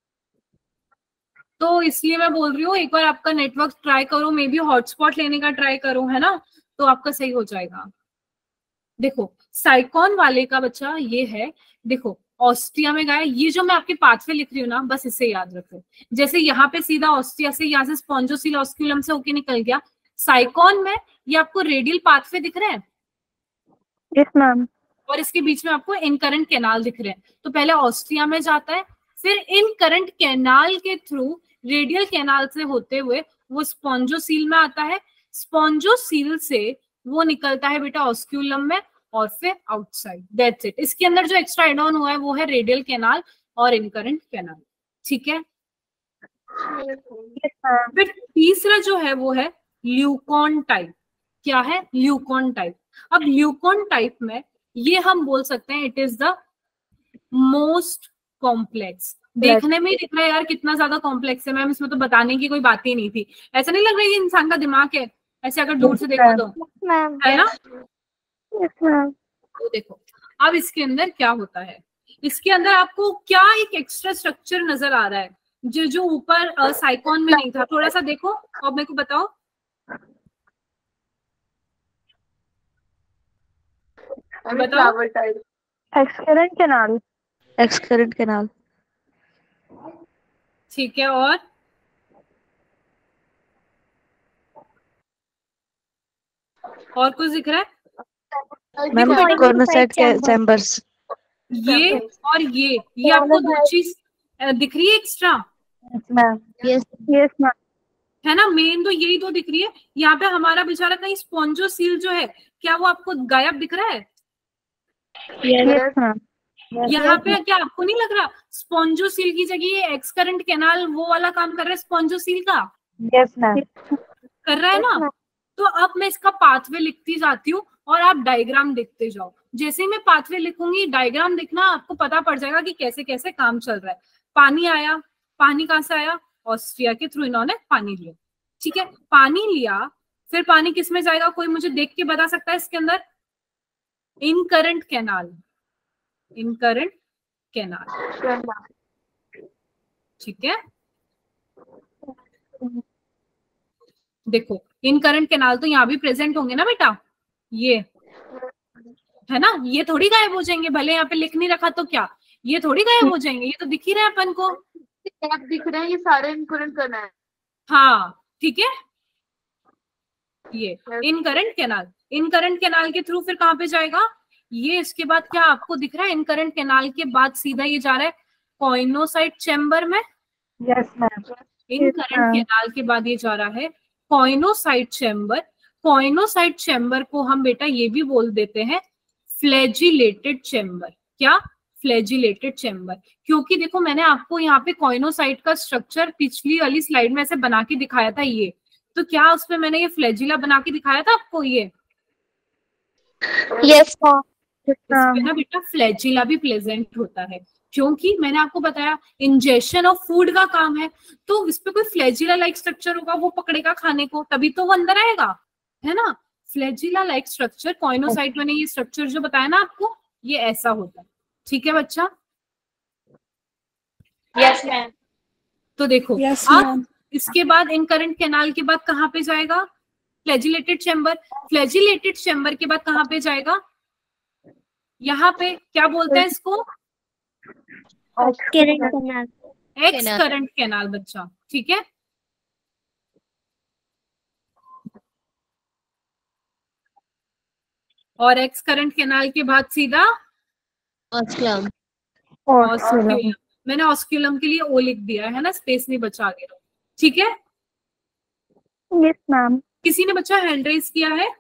तो इसलिए मैं बोल रही हूँ एक बार आपका नेटवर्क ट्राई करो, मे बी हॉटस्पॉट लेने का ट्राई करो, है ना, तो आपका सही हो जाएगा। देखो साइकॉन वाले का बच्चा ये है, देखो ऑस्ट्रिया में गया, ये जो मैं आपके पाथवे लिख रही हूँ ना, बस इसे याद रखो। जैसे यहाँ पे सीधा ऑस्ट्रिया से, यहाँ से स्पॉन्जोसील ऑस्क्यूलम से होके निकल गया, साइकॉन में ये आपको रेडियल पाथवे दिख रहे हैं, यस मैम, और इसके बीच में आपको इनकरेंट कैनाल दिख रहे हैं। तो पहले ऑस्ट्रिया में जाता है, फिर इनकरेंट कैनाल के थ्रू रेडियल कैनाल से होते हुए वो स्पॉन्जोसील में आता है, स्पॉन्जोसील से वो निकलता है बेटा ऑस्क्यूलम में और फिर आउटसाइड। That's it. इसके अंदर जो एक्स्ट्रा एड ऑन हुआ है वो है रेडियल कैनाल और इनकरेंट कैनाल। ठीक है, फिर तीसरा जो है वो है ल्यूकॉन टाइप। क्या है? Leucon type. अब ल्यूकॉन टाइप में ये हम बोल सकते हैं it is the most complex. देखने में ही दिख रहा है यार कितना ज्यादा कॉम्प्लेक्स है मैम, इसमें तो बताने की कोई बात ही नहीं थी। ऐसा नहीं लग रहा है ये इंसान का दिमाग है ऐसे अगर दूर से देखो तो, है ना? Yes ma'am. तो देखो अब इसके अंदर क्या होता है, इसके अंदर आपको क्या एक एक्स्ट्रा स्ट्रक्चर नजर आ रहा है जो जो ऊपर साइकॉन में नहीं था? थोड़ा सा देखो और मेरे को बताओ। बताओ। Excurrent canal, excurrent canal. ठीक है, और और कुछ दिख रहा है? मैम देखो बेटा, कॉर्नोसाइट चैम्बर्स। ये और ये ये आपको दो चीज अ, दिख रही है extra, ma'am yes yes ma'am है ना? मेन तो यही तो दिख रही है। यहाँ पे हमारा बेचारा कहीं स्पॉन्जोसील जो है, क्या वो आपको गायब दिख रहा है? यस मैम यहाँ पे क्या आपको नहीं लग रहा स्पॉन्जोसील की जगह ये एक्स करंट कैनाल वो वाला काम कर रहा है स्पॉन्जोसील का? यस मैम कर रहा है ना? तो अब मैं इसका पाथवे लिखती जाती हूँ और आप डायग्राम देखते जाओ। जैसे ही मैं पाथवे लिखूंगी, डायग्राम देखना, आपको पता पड़ जाएगा कि कैसे कैसे काम चल रहा है। पानी आया, पानी कहाँ से आया? ऑस्ट्रिया के थ्रू इन्होंने पानी लिया, ठीक है? पानी लिया, फिर पानी किस में जाएगा? कोई मुझे देख के बता सकता है इसके अंदर? Incurrent canal, incurrent canal, ठीक है? देखो इन करंट कैनाल तो यहाँ भी प्रेजेंट होंगे ना बेटा, ये है ना? ये थोड़ी गायब हो जाएंगे, भले यहाँ पे लिख नहीं रखा तो क्या, ये थोड़ी गायब हो जाएंगे, ये तो दिख ही रहे हैं अपन को, दिख रहे हैं, ये सारे इनकरेंट करना है। हाँ ठीक है। ये incurrent canal, incurrent canal के थ्रू फिर कहाँ पे जाएगा ये? इसके बाद क्या आपको दिख रहा है? इन करंट कैनाल के बाद सीधा ये जा रहा है कॉइनोसाइट चैम्बर में। Yes ma'am incurrent canal के बाद ये जा रहा है कॉइनोसाइट चैम्बर। कॉइनोसाइट चैम्बर को हम बेटा ये भी बोल देते हैं फ्लैजिलेटेड चैम्बर। क्या? Flagellated chamber. क्योंकि देखो मैंने आपको यहाँ पे कॉइनोसाइट का स्ट्रक्चर पिछली वाली स्लाइड में ऐसे बना के दिखाया था, ये तो क्या उसमें मैंने ये फ्लैजिला बना के दिखाया था आपको? ये यस इसमें ना बेटा फ्लैजिला भी प्रेजेंट होता है, क्योंकि मैंने आपको बताया इंजेक्शन ऑफ फूड का काम है, तो इस पे कोई फ्लैजिला लाइक स्ट्रक्चर होगा, वो पकड़ेगा खाने को, तभी तो वो अंदर आएगा, है ना? फ्लैजिला लाइक स्ट्रक्चर, कॉइनोसाइट मैंने ये स्ट्रक्चर जो बताया ना आपको, ये ऐसा होता है, ठीक है बच्चा? Yes ma'am. तो देखो Yes, अब इसके बाद इन करंट कैनाल के बाद कहाँ पे जाएगा? Flagellated chamber. फ्लैजिलेटेड चैम्बर के बाद कहाँ पे जाएगा? यहाँ पे क्या बोलते हैं इसको? एक्स करंट कैनाल बच्चा, ठीक है? और एक्स करंट कैनाल के बाद सीधा ऑस्कुलम। ऑस्क्यूलम। मैंने ऑस्क्यूलम के लिए ओ लिख दिया है ना, स्पेस नहीं बचा आगे, ठीक है? यस मैम किसी ने बच्चा हैंड रेज किया है?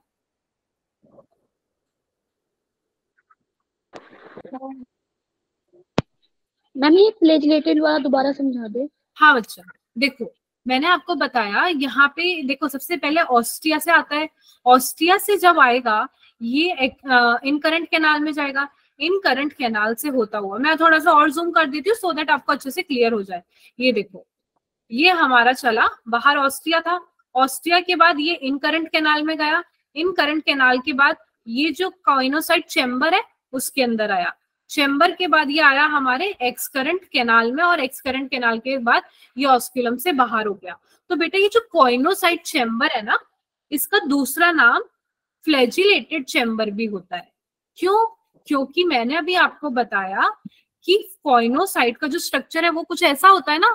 मैम ये फ्लैजिलेटेड वाला दोबारा समझा दे। हाँ बच्चा, देखो मैंने आपको बताया यहाँ पे, देखो सबसे पहले ऑस्ट्रिया से आता है, ऑस्ट्रिया से जब आएगा ये इन करंट कैनाल में जाएगा, इन करंट कैनाल से होता हुआ, मैं थोड़ा सा और जूम कर देती हूँ सो दैट आपको अच्छे से क्लियर हो जाए। ये देखो ये हमारा चला बाहर, ऑस्ट्रिया था, ऑस्ट्रिया के बाद ये इन करंट कैनाल में गया, इन करंट कैनाल के बाद ये जो कॉइनोसाइट चैम्बर है उसके अंदर आया, चैम्बर के बाद ये आया हमारे एक्स करंट कैनाल में, और एक्स करंट कैनाल के बाद ये ऑस्क्यूलम से बाहर हो गया। तो बेटा ये जो कॉइनोसाइट चैम्बर है ना, इसका दूसरा नाम फ्लैजिलेटेड चैम्बर भी होता है। क्यों? क्योंकि मैंने अभी आपको बताया कि कॉइनोसाइट का जो स्ट्रक्चर है वो कुछ ऐसा होता है ना,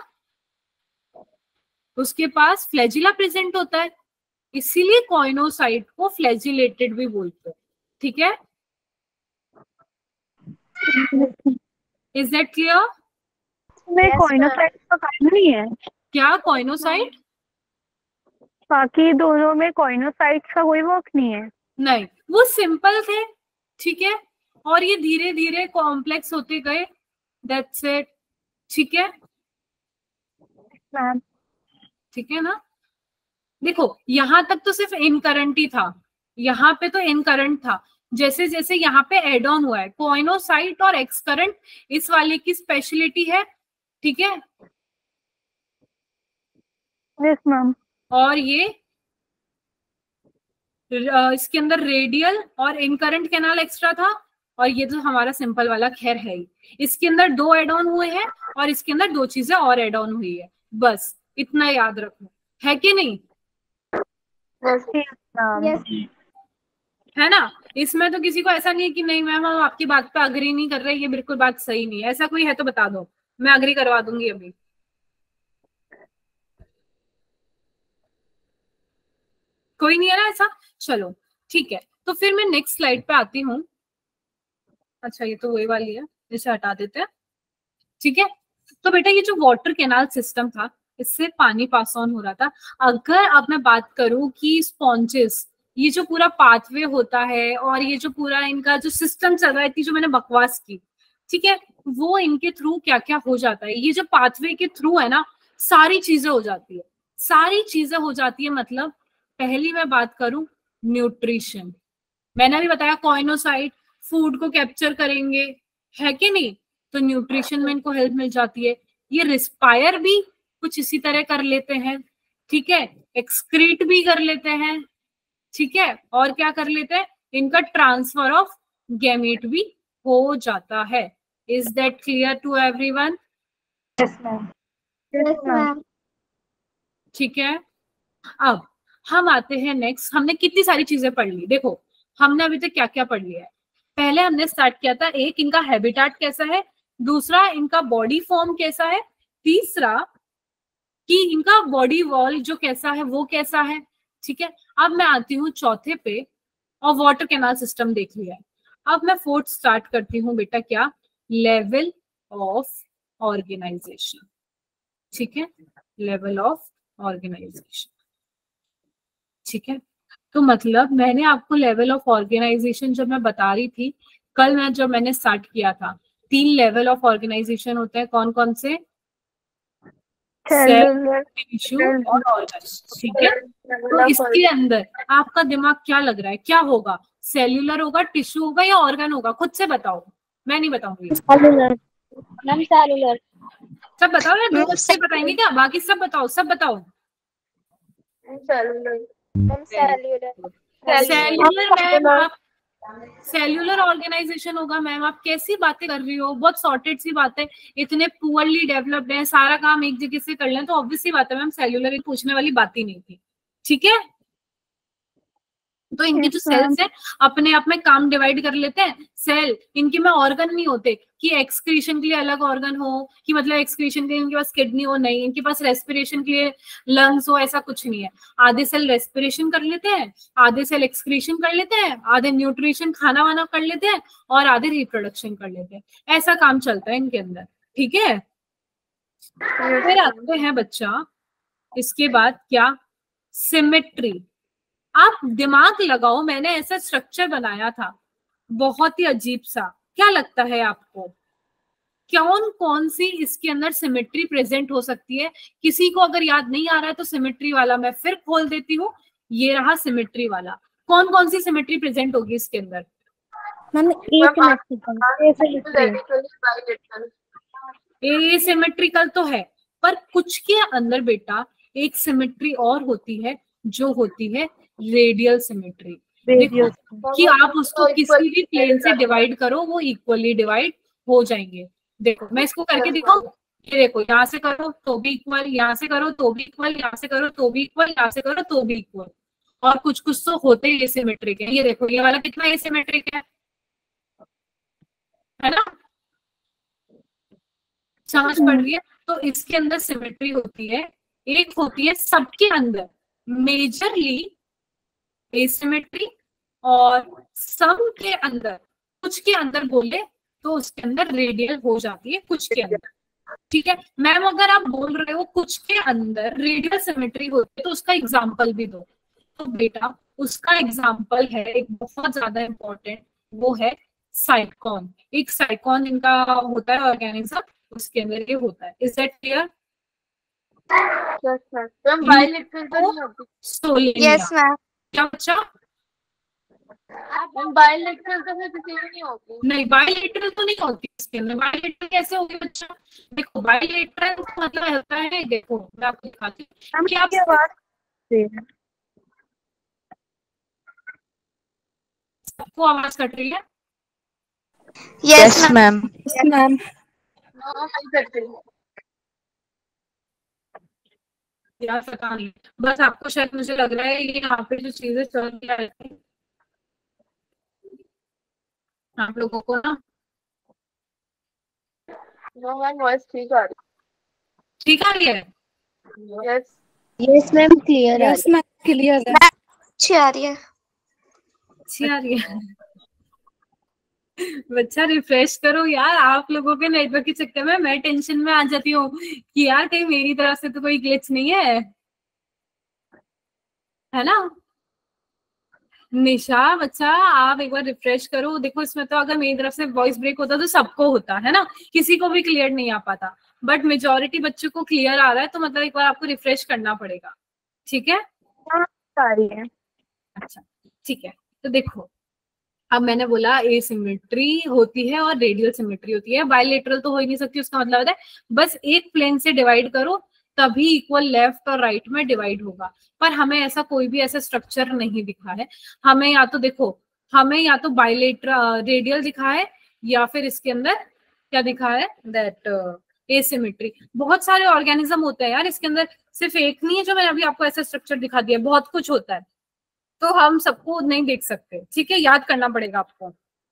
उसके पास फ्लैजिला प्रेजेंट होता है, इसीलिए कॉइनोसाइट को फ्लैजिलेटेड भी बोलते हैं, ठीक है? Is that clear? में कॉइनोसाइट का काम नहीं है क्या कॉइनोसाइट? बाकी दोनों में कॉइनोसाइट का कोई वर्क नहीं है। नहीं, वो सिंपल थे, ठीक है, और ये धीरे धीरे कॉम्प्लेक्स होते गए, दैट्स इट, ठीक है? मैम ठीक है ना? देखो यहां तक तो सिर्फ इन करंट ही था, यहाँ पे तो इन करंट था, जैसे जैसे यहाँ पे एड ऑन हुआ है कॉइनोसाइट और एक्स करंट, इस वाले की स्पेशलिटी है, ठीक है? यस मैम और ये अ, इसके अंदर रेडियल और इनकरंट कैनाल एक्स्ट्रा था, और ये तो हमारा सिंपल वाला खैर है ही। इसके अंदर दो एड ऑन हुए हैं और इसके अंदर दो चीजें और एड ऑन हुई है, बस इतना याद रखो, है कि नहीं? यस है ना? इसमें तो किसी को ऐसा नहीं है कि नहीं मैम हम आपकी बात पे अग्री नहीं कर रहे, ये बिल्कुल बात सही नहीं है, ऐसा कोई है तो बता दो, मैं अग्री करवा दूंगी अभी। कोई नहीं है ना ऐसा? चलो ठीक है, तो फिर मैं नेक्स्ट स्लाइड पे आती हूँ। अच्छा ये तो वही वाली है, इसे हटा देते हैं। ठीक है, तो बेटा ये जो वाटर कैनाल सिस्टम था, इससे पानी पास ऑन हो रहा था। अगर अब मैं बात करूं कि स्पॉन्जेस, ये जो पूरा पाथवे होता है और ये जो पूरा इनका जो सिस्टम चल रहा है, इतनी जो मैंने बकवास की, ठीक है, वो इनके थ्रू क्या क्या हो जाता है, ये जो पाथवे के थ्रू है ना, सारी चीजें हो जाती है, सारी चीजें हो जाती है। मतलब पहली मैं बात करूं न्यूट्रिशन, मैंने अभी बताया कॉइनोसाइट फूड को कैप्चर करेंगे, है कि नहीं, तो न्यूट्रिशन में इनको हेल्प मिल जाती है। ये रिस्पायर भी कुछ इसी तरह कर लेते हैं, ठीक है, एक्सक्रीट भी कर लेते हैं, ठीक है, और क्या कर लेते हैं, इनका ट्रांसफर ऑफ गैमेट भी हो जाता है। Is that clear to everyone? Yes ma'am. Yes ma'am. ठीक है, अब हम आते हैं नेक्स्ट। हमने कितनी सारी चीजें पढ़ ली, देखो हमने अभी तक क्या क्या पढ़ लिया है। पहले हमने स्टार्ट किया था, एक इनका हैबिटेट कैसा है, दूसरा इनका बॉडी फॉर्म कैसा है, तीसरा कि इनका बॉडी वॉल जो कैसा है वो कैसा है, ठीक है। अब मैं आती हूँ चौथे पे, और वाटर कैनाल सिस्टम देख लिया है। अब मैं फोर्थ स्टार्ट करती हूँ बेटा, क्या, लेवल ऑफ ऑर्गेनाइजेशन, ठीक है, लेवल ऑफ ऑर्गेनाइजेशन, ठीक है। तो मतलब मैंने आपको लेवल ऑफ ऑर्गेनाइजेशन जब मैं बता रही थी कल, मैं जब मैंने स्टार्ट किया था, तीन लेवल ऑफ ऑर्गेनाइजेशन होते हैं, कौन कौन से, सेल, टिश्यू और ऑर्गन, ठीक है। तो इसके अंदर आपका दिमाग क्या लग रहा है, क्या होगा, सेल्यूलर होगा, टिश्यू होगा या ऑर्गन होगा, खुद से बताओ, मैं नहीं बताऊंगी। Cellular ma'am, cellular. सब बताओ या दो बच्चे बताएंगे क्या, बाकी सब बताओ, सब बताओ। सेलुलर सेल्यूलर मैम, आप सेल्यूलर ऑर्गेनाइजेशन होगा मैम, आप कैसी बातें कर रही हो, बहुत सॉर्टेड सी बात है, इतने पुअरली डेवलप्ड है, सारा काम एक जगह से कर लें तो ऑब्वियस सी बात है मैम, सेल्यूलर पूछने वाली बात ही नहीं थी, ठीक है। तो इनके जो सेल्स है अपने आप में काम डिवाइड कर लेते हैं, सेल इनके में ऑर्गन नहीं होते कि एक्सक्रीशन के लिए अलग ऑर्गन हो, कि मतलब एक्सक्रीशन के लिए इनके पास किडनी हो, नहीं, इनके पास रेस्पिरेशन के लिए लंग्स हो, ऐसा कुछ नहीं है। आधे सेल रेस्पिरेशन कर लेते हैं, आधे सेल एक्सक्रीशन कर लेते हैं, आधे न्यूट्रिशन खाना वाना कर लेते हैं, और आधे रिप्रोडक्शन कर लेते हैं, ऐसा काम चलता है इनके अंदर, ठीक है। फिर आते हैं बच्चा इसके बाद क्या, सिमेट्री। आप दिमाग लगाओ, मैंने ऐसा स्ट्रक्चर बनाया था बहुत ही अजीब सा, क्या लगता है आपको, कौन कौन सी इसके अंदर सिमेट्री प्रेजेंट हो सकती है? किसी को अगर याद नहीं आ रहा है तो सिमेट्री वाला मैं फिर खोल देती हूँ, ये रहा सिमेट्री वाला। कौन कौन सी सिमेट्री प्रेजेंट होगी इसके अंदर? मैम ए सिमेट्रिकल तो है, पर कुछ के अंदर बेटा एक सिमेट्री और होती है जो होती है रेडियल सिमेट्री। देखो कि आप उसको किसी भी प्लेन से डिवाइड करो वो इक्वली डिवाइड हो जाएंगे। देखो मैं इसको करके दिखाऊं, ये देखो यहाँ से करो तो भी इक्वल, यहाँ से करो तो भी इक्वल, यहाँ से करो तो भी इक्वल, यहाँ से करो तो भी इक्वल, और कुछ कुछ तो होते ही एसिमेट्रिक है। ये देखो ये वाला कितना एसिमेट्रिक है, है ना, समझ पड़ रही है? तो इसके अंदर सिमेट्री होती है, एक होती है सबके अंदर मेजरली एसिमेट्री, और सब के अंदर, कुछ के अंदर बोले तो उसके अंदर रेडियल हो जाती है, कुछ के अंदर, ठीक है। मैम अगर आप बोल रहे हो कुछ के अंदर रेडियल सिमेट्री होती है तो उसका एग्जांपल भी दो, तो बेटा उसका एग्जांपल है एक बहुत ज्यादा इंपॉर्टेंट, वो है साइकॉन। एक साइकॉन इनका होता है ऑर्गेनिज्म, उसके अंदर ये होता है। Is that clear? Ma'am bilateral तो नहीं होती। Yes ma'am. क्या बच्चा? मैम बायलेटरल तो फिर किसी में नहीं होती। नहीं बायलेटरल तो नहीं होती इसके अंदर। बायलेटरल कैसे होगी बच्चा? देखो बायलेटरल मतलब होता है, देखो मैं आपको दिखाती हूँ कि आप सबको आवाज कट रही है। Yes ma'am. Yes ma'am. हाँ करते हैं यार पता नहीं, बस आपको शायद मुझे लग रहा है ये यहाँ पे जो चीजें चल रही है आप लोगों को ना, नो मैम वॉइस ठीक आ रही ठीक आ रही है? Yes yes ma'am clear yes ma'am clear है। अच्छी आ रही है। अच्छी आ रही है। बच्चा रिफ्रेश करो यार, आप लोगों के नेटवर्क के चक्कर में मैं टेंशन में आ जाती हूँ कि यार कहीं मेरी तरफ से तो कोई ग्लिच नहीं है, है ना। निशा बच्चा आप एक बार रिफ्रेश करो, देखो इसमें तो अगर मेरी तरफ से वॉइस ब्रेक होता तो सबको होता है ना, किसी को भी क्लियर नहीं आ पाता, बट मेजोरिटी बच्चों को क्लियर आ रहा है, तो मतलब एक बार आपको रिफ्रेश करना पड़ेगा, ठीक है। आ रही है। अच्छा ठीक है, तो देखो अब मैंने बोला ए सिमेट्री होती है और रेडियल सिमेट्री होती है, बायलेटरल तो हो ही नहीं सकती, उसका मतलब होता है बस एक प्लेन से डिवाइड करो तभी इक्वल लेफ्ट और राइट में डिवाइड होगा, पर हमें ऐसा कोई भी ऐसा स्ट्रक्चर नहीं दिखा है। हमें या तो देखो हमें या तो बायलेटरल रेडियल दिखा है या फिर इसके अंदर क्या दिखा है दैट एसिमेट्री। बहुत सारे ऑर्गेनिज्म होते हैं यार इसके अंदर, सिर्फ एक नहीं है जो मैंने अभी आपको ऐसा स्ट्रक्चर दिखा दिया, बहुत कुछ होता है, तो हम सबको नहीं देख सकते, ठीक है, याद करना पड़ेगा आपको।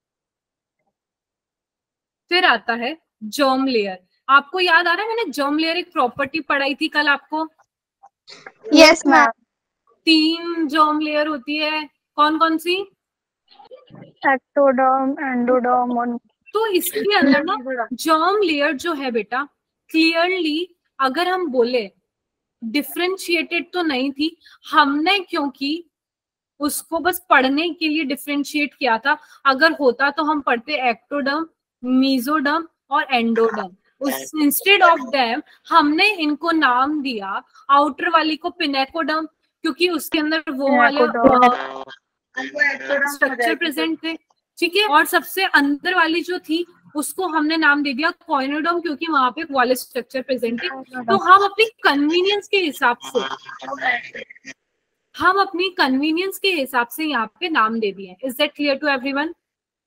फिर आता है जर्म लेयर। आपको याद आ रहा है मैंने जर्म लेयर एक प्रॉपर्टी पढ़ाई थी कल आपको? Yes ma'am. तीन जर्म लेयर होती है, कौन कौन सी? एक्टोडर्म, एंडोडर्म और तो इसके अंदर ना जर्म लेयर जो है बेटा, क्लियरली अगर हम बोले डिफरेंशिएटेड तो नहीं थी, हमने क्योंकि उसको बस पढ़ने के लिए डिफरेंशिएट किया था, अगर होता तो हम पढ़ते एक्टोडर्म, मीजोडर्म और एंडोडर्म। उस इंस्टेड ऑफ देम हमने इनको नाम दिया, आउटर वाली को पिनेकोडर्म क्योंकि उसके अंदर वो वाले स्ट्रक्चर प्रेजेंट थे, ठीक है, और सबसे अंदर वाली जो थी उसको हमने नाम दे दिया कॉइनोडर्म क्योंकि वहां पे वाले स्ट्रक्चर प्रेजेंट है। तो हम अपनी कन्वीनियंस के हिसाब से हम अपनी कन्वीनियंस के हिसाब से यहाँ पे नाम दे दिए। Is that clear to everyone?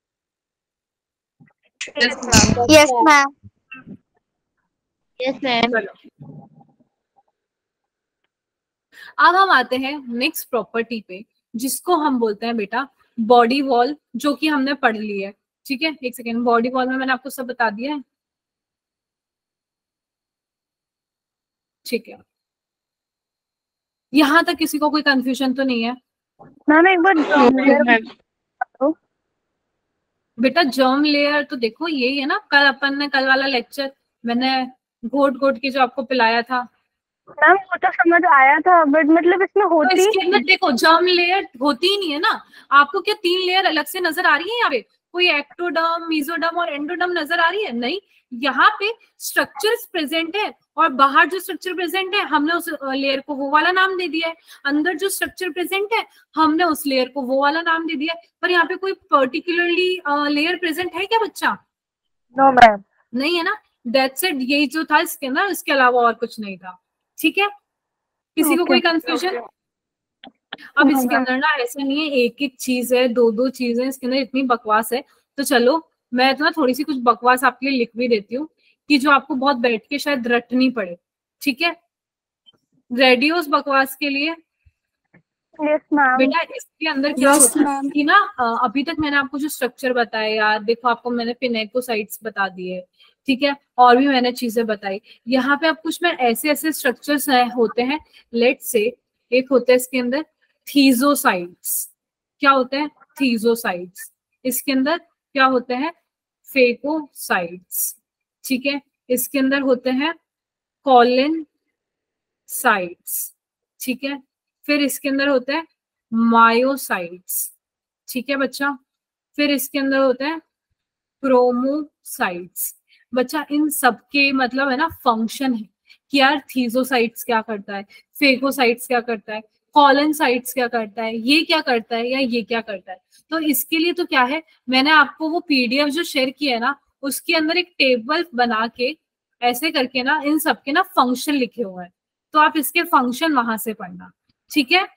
Yes ma'am. Yes ma'am. अब हम आते हैं नेक्स्ट प्रॉपर्टी पे जिसको हम बोलते हैं बेटा बॉडी वॉल, जो कि हमने पढ़ ली है, ठीक है। एक सेकेंड, बॉडी वॉल में मैंने आपको सब बता दिया है, ठीक है। यहाँ तक किसी को कोई कंफ्यूजन तो नहीं है? मैम एक बार बेटा जर्म लेयर तो देखो यही है ना, कल अपन ने कल वाला लेक्चर मैंने घोट घोट के जो आपको पिलाया था। मैम वो तो समझ आया था, बट मतलब इसमें होती तो इसके अंदर देखो जर्म लेयर होती ही नहीं है ना। आपको क्या तीन लेयर अलग से नजर आ रही है यहाँ पे? कोई एक्टोडर्म, मीजोडर्म और एंडोडर्म नजर आ रही है? नहीं, यहाँ पे स्ट्रक्चर्स प्रेजेंट है और बाहर जो स्ट्रक्चर प्रेजेंट है हमने उस लेयर को वो वाला नाम दे दिया है, अंदर जो स्ट्रक्चर प्रेजेंट है हमने उस लेयर को वो वाला नाम दे दिया है। पर यहाँ पे कोई पर्टिकुलरली लेयर प्रेजेंट है क्या बच्चा? No ma'am. नहीं है ना, दैट्स इट, यही जो था इसके अंदर, इसके अलावा और कुछ नहीं था, ठीक है। किसी को कोई कंफ्यूजन? अब इसके अंदर ना ऐसा नहीं है एक एक चीज है, दो दो चीजें, इसके अंदर इतनी बकवास है। तो चलो मैं तो ना थोड़ी सी कुछ बकवास आपके लिए लिख भी देती हूँ कि जो आपको बहुत बैठ के शायद रटनी पड़े, ठीक है। रेडियोस बकवास के लिए यस मैम। बेटा इसके अंदर क्या होता है कि ना अभी तक मैंने आपको जो स्ट्रक्चर बताया यार, देखो आपको मैंने पिनेकोसाइट्स बता दिए, ठीक है, और भी मैंने चीजें बताई। यहाँ पे आप कुछ में ऐसे ऐसे स्ट्रक्चर्स होते हैं, लेट से एक होता है इसके अंदर थीजोसाइट्स। क्या होते हैं? थीजोसाइट्स। इसके अंदर क्या होते हैं? फेकोसाइट्स, ठीक है। इसके अंदर होते हैं कॉलिन साइट्स, ठीक है। फिर इसके अंदर होते हैं मायोसाइट्स, ठीक है बच्चा। फिर इसके अंदर होते हैं क्रोमोसाइट्स। बच्चा इन सब के मतलब है ना फंक्शन है कि यार थीजोसाइट्स क्या करता है, फेकोसाइट्स क्या करता है, कॉलन साइट्स क्या करता है, ये क्या करता है या ये क्या करता है। तो इसके लिए तो क्या है, मैंने आपको वो पीडीएफ जो शेयर किया है ना उसके अंदर एक टेबल बना के ऐसे करके ना इन सबके ना फंक्शन लिखे हुए हैं, तो आप इसके फंक्शन वहां से पढ़ना, ठीक है।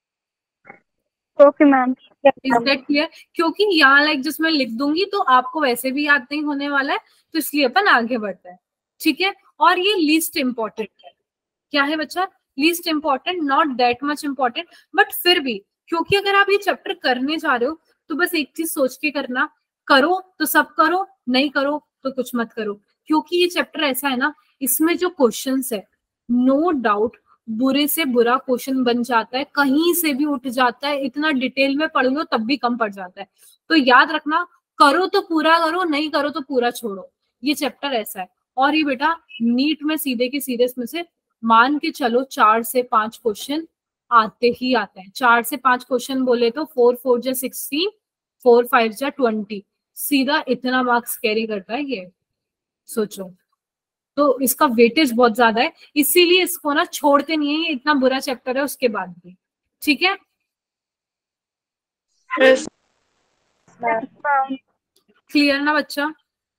Okay ma'am. Is that clear? क्योंकि यहाँ लाइक जिसमें लिख दूंगी तो आपको वैसे भी याद नहीं होने वाला है, तो इसलिए अपन आगे बढ़ते हैं, ठीक है। और ये लीस्ट इंपॉर्टेंट है। क्या है बच्चा? Least important, not that much important, but फिर भी क्योंकि अगर आप ये चैप्टर करने जा रहे हो तो बस एक चीज सोच के करना, करो तो सब करो, नहीं करो तो कुछ मत करो, क्योंकि ये चैप्टर ऐसा है ना, इसमें जो क्वेश्चंस है नो डाउट बुरे से बुरा क्वेश्चन बन जाता है, कहीं से भी उठ जाता है, इतना डिटेल में पढ़ लो तब भी कम पड़ जाता है। तो याद रखना, करो तो पूरा करो, नहीं करो तो पूरा छोड़ो, ये चैप्टर ऐसा है। और ये बेटा नीट में सीधे के सीधे इसमें से मान के चलो चार से पांच क्वेश्चन आते ही आते हैं। चार से पांच क्वेश्चन बोले तो फोर फोर जा सिक्सटीन, फोर फाइव जा ट्वेंटी, सीधा इतना मार्क्स कैरी करता है ये, सोचो। तो इसका वेटेज बहुत ज्यादा है, इसीलिए इसको ना छोड़ते नहीं है, ये इतना बुरा चैप्टर है उसके बाद भी। ठीक है, क्लियर ना बच्चा?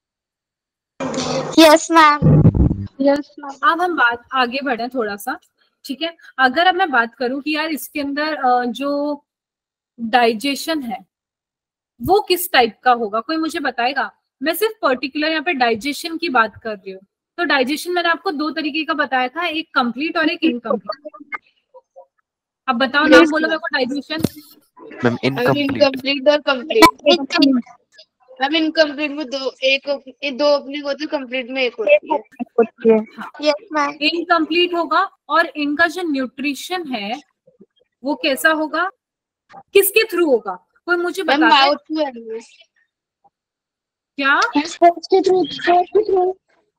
Yes ma'am. Yes ma'am. अब हम बात आगे बढ़े थोड़ा सा, ठीक है। अगर अब मैं बात करूं कि यार इसके अंदर अ, जो डाइजेशन है वो किस टाइप का होगा, कोई मुझे बताएगा? मैं सिर्फ पर्टिकुलर यहाँ पे डाइजेशन की बात कर रही हूँ। तो डाइजेशन मैंने आपको दो तरीके का बताया था, एक कंप्लीट और एक इनकम्प्लीट। अब बताओ नाम बोलो मेरे को डाइजेशन। मैम इनकम्प्लीट और कंप्लीट। मैम इनकम्प्लीट में दो एक एक दो ओपनिंग होती है, कंप्लीट में एक होती है। Yes ma'am. इनकम्प्लीट होगा, और इनका जो न्यूट्रिशन है वो कैसा होगा, किसके थ्रू होगा, कोई मुझे बता दे। Mouth through. क्या? स्पोर्ट्स के थ्रू। स्पोर्ट्स के थ्रू।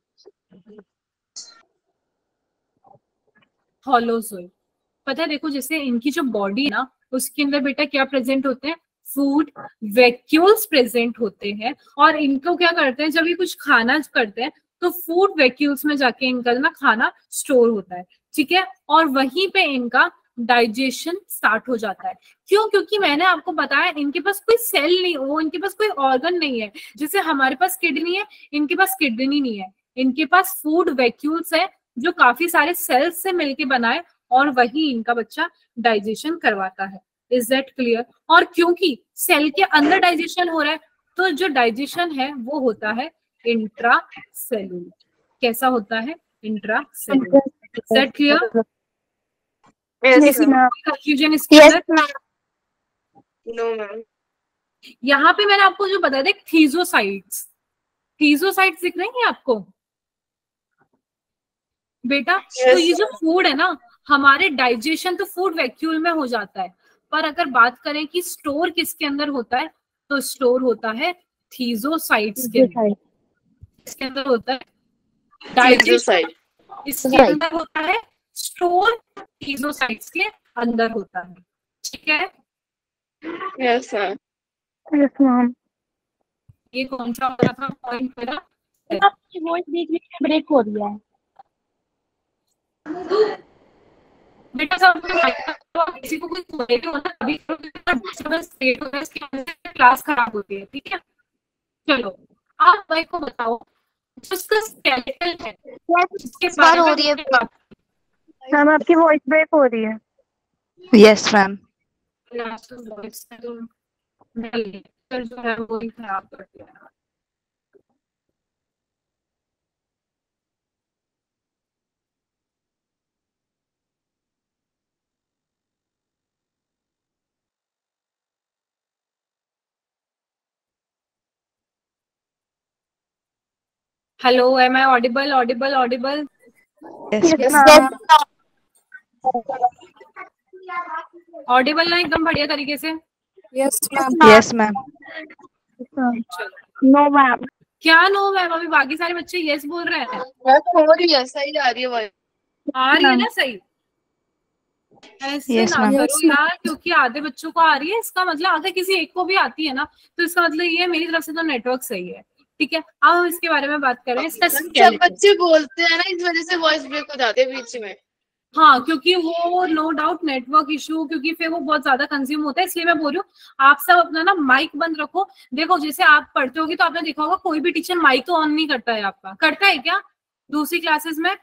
हॉलोजोइड। पता है, देखो जैसे इनकी जो बॉडी है ना उसके अंदर बेटा क्या प्रेजेंट होते हैं, फूड वैक्यूल्स प्रेजेंट होते हैं। और इनको क्या करते हैं, जब ये कुछ खाना करते हैं तो फूड वैक्यूल्स में जाके इनका ना खाना स्टोर होता है, ठीक है। और वहीं पे इनका डाइजेशन स्टार्ट हो जाता है। क्यों? क्योंकि मैंने आपको बताया इनके पास कोई सेल नहीं हो, इनके पास कोई ऑर्गन नहीं है। जैसे हमारे पास किडनी है, इनके पास किडनी नहीं है। इनके पास फूड वैक्यूल्स है जो काफी सारे सेल्स से मिलके बनाए, और वही इनका बच्चा डाइजेशन करवाता है। Is that clear? और क्योंकि सेल के अंदर डाइजेशन हो रहा है तो जो डाइजेशन है वो होता है इंट्रा सेलुलर। कैसा होता है? Intracellular. Is that clear? Confusion इसके अंदर? No ma'am. यहाँ पे मैंने आपको जो बताया था थीजोसाइट्स, थीजोसाइट्स दिख रही है आपको बेटा? तो ये जो फूड है ना, हमारे डाइजेशन तो फूड वैक्यूल में हो जाता है, पर अगर बात करें कि स्टोर किसके अंदर होता है, तो स्टोर होता है थीजोसाइट्स के अंदर। इसके अंदर होता है डाइजेशन, इसके अंदर होता है स्टोर, थीजोसाइट्स के अंदर होता है। ठीक है? Yes sir. Yes ma'am. ये कौन सा हो रहा था पॉइंट मेरा? आपकी वॉइस बीच में ब्रेक हो रही है बेटा सब किसी को कोई क्वेरी हो ना, कभी डिस्टर्बेंस क्रिएट होता है, इसकी वजह से क्लास खराब होती है। ठीक है, चलो आप भाई को बताओ जिसका स्केलेटल है इसके बारे में हो रही है। मैम आपकी वॉइस ब्रेक हो रही है। Yes ma'am. जो है वो ही खराब कर दिया। Hello, am I audible? Audible audible audible ना एकदम बढ़िया तरीके से? Yes ma'am. Yes ma'am. No ma'am. क्या नो मैम? अभी बाकी सारे बच्चे यस बोल रहे हैं। हो रही है, सही आ रही है वही। आ रही है ना सही? ऐसे yes, ना ma'am. करो यार, क्योंकि आधे बच्चों को आ रही है, इसका मतलब अगर किसी एक को भी आती है ना तो इसका मतलब ये मेरी तरफ से तो नेटवर्क सही है। ठीक है, अब हम इसके बारे में बात कर रहे हैं। इसका सब बच्चे बोलते हैं ना, इस वजह से वॉइस ब्रेक हो जाते हैं बीच में। हाँ, क्योंकि वो नो डाउट नेटवर्क इशू, क्योंकि फिर वो बहुत ज्यादा कंज्यूम होता है, इसलिए मैं बोल रही हूँ आप सब अपना ना माइक बंद रखो। देखो जैसे आप पढ़ते होगे तो आपने देखा होगा कोई भी टीचर माइक तो ऑन नहीं करता है। आपका करता है क्या दूसरी क्लासेस में?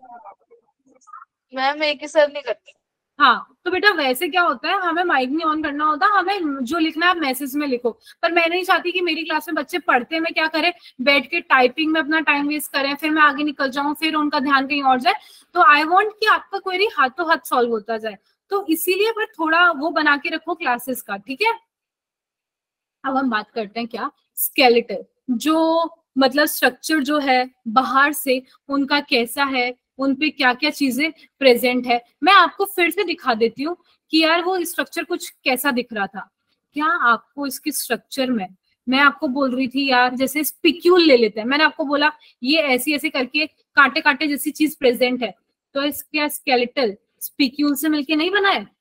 मैम एक ही सर नहीं करती। हाँ, तो बेटा वैसे क्या होता है, हमें माइक नहीं ऑन करना होता, हमें जो लिखना है मैसेज में लिखो। पर मैं नहीं चाहती कि मेरी क्लास में बच्चे पढ़ते में क्या करें, बैठ के टाइपिंग में अपना टाइम वेस्ट करें, फिर मैं आगे निकल जाऊं, फिर उनका ध्यान कहीं और जाए। तो आई वांट कि आपका क्वेरी हाथों हाथ सॉल्व होता जाए, तो इसीलिए पर थोड़ा वो बना के रखो क्लासेस का। ठीक है, अब हम बात करते हैं क्या, स्केलेटल जो मतलब स्ट्रक्चर जो है बाहर से उनका कैसा है, उन पे क्या क्या चीजें प्रेजेंट है। मैं आपको फिर से दिखा देती हूँ कि यार वो स्ट्रक्चर कुछ कैसा दिख रहा था। क्या आपको इसके स्ट्रक्चर में, मैं आपको बोल रही थी यार जैसे स्पिक्यूल ले लेते हैं, मैंने आपको बोला ये ऐसी ऐसे करके कांटे कांटे जैसी चीज प्रेजेंट है, तो इसका स्केलेटल स्पिक्यूल से मिलके नहीं बना है,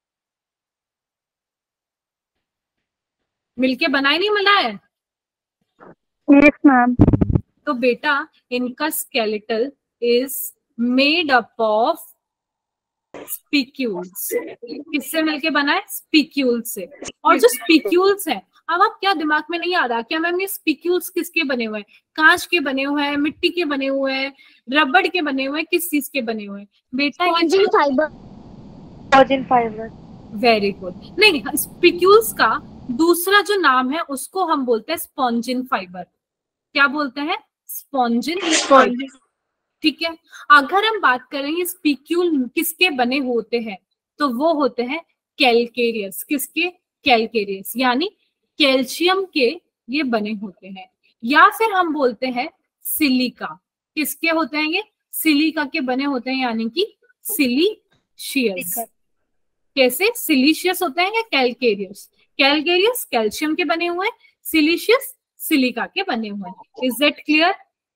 मिलके बनाए नहीं बना है। Yes ma'am. तो बेटा इनका skeletal is made up of spicules. किससे मिलके बना है? स्पिक्यूल से। और जो स्पिक्यूल्स है, अब आप क्या दिमाग में नहीं आ रहा क्या मैम ये स्पिक्यूल्स किसके बने हुए हैं? कांच के बने हुए हैं, मिट्टी के बने हुए हैं, रबड़ के बने हुए हैं, किस चीज के बने हुए हैं बेटा? Spongin fibre. Spongin fibre. Very good. नहीं, स्पिक्यूल्स का दूसरा जो नाम है उसको हम बोलते हैं स्पॉन्जिन फाइबर। क्या बोलते हैं? Spongin fibre. ठीक है। अगर हम बात करें स्पिक्यूल किसके बने होते हैं, तो वो होते हैं कैलकेरियस। किसके? कैलकेरियस, यानी कैल्शियम के ये बने होते हैं। या फिर हम बोलते हैं सिलिका। किसके होते हैं ये? सिलिका के बने होते हैं, यानी कि सिलिशियस। कैसे? सिलिशियस होते हैं या कैलकेरियस? कैलकेरियस कैल्शियम के बने हुए हैं, सिलिशियस सिलिका के बने हुए हैं। Is that clear?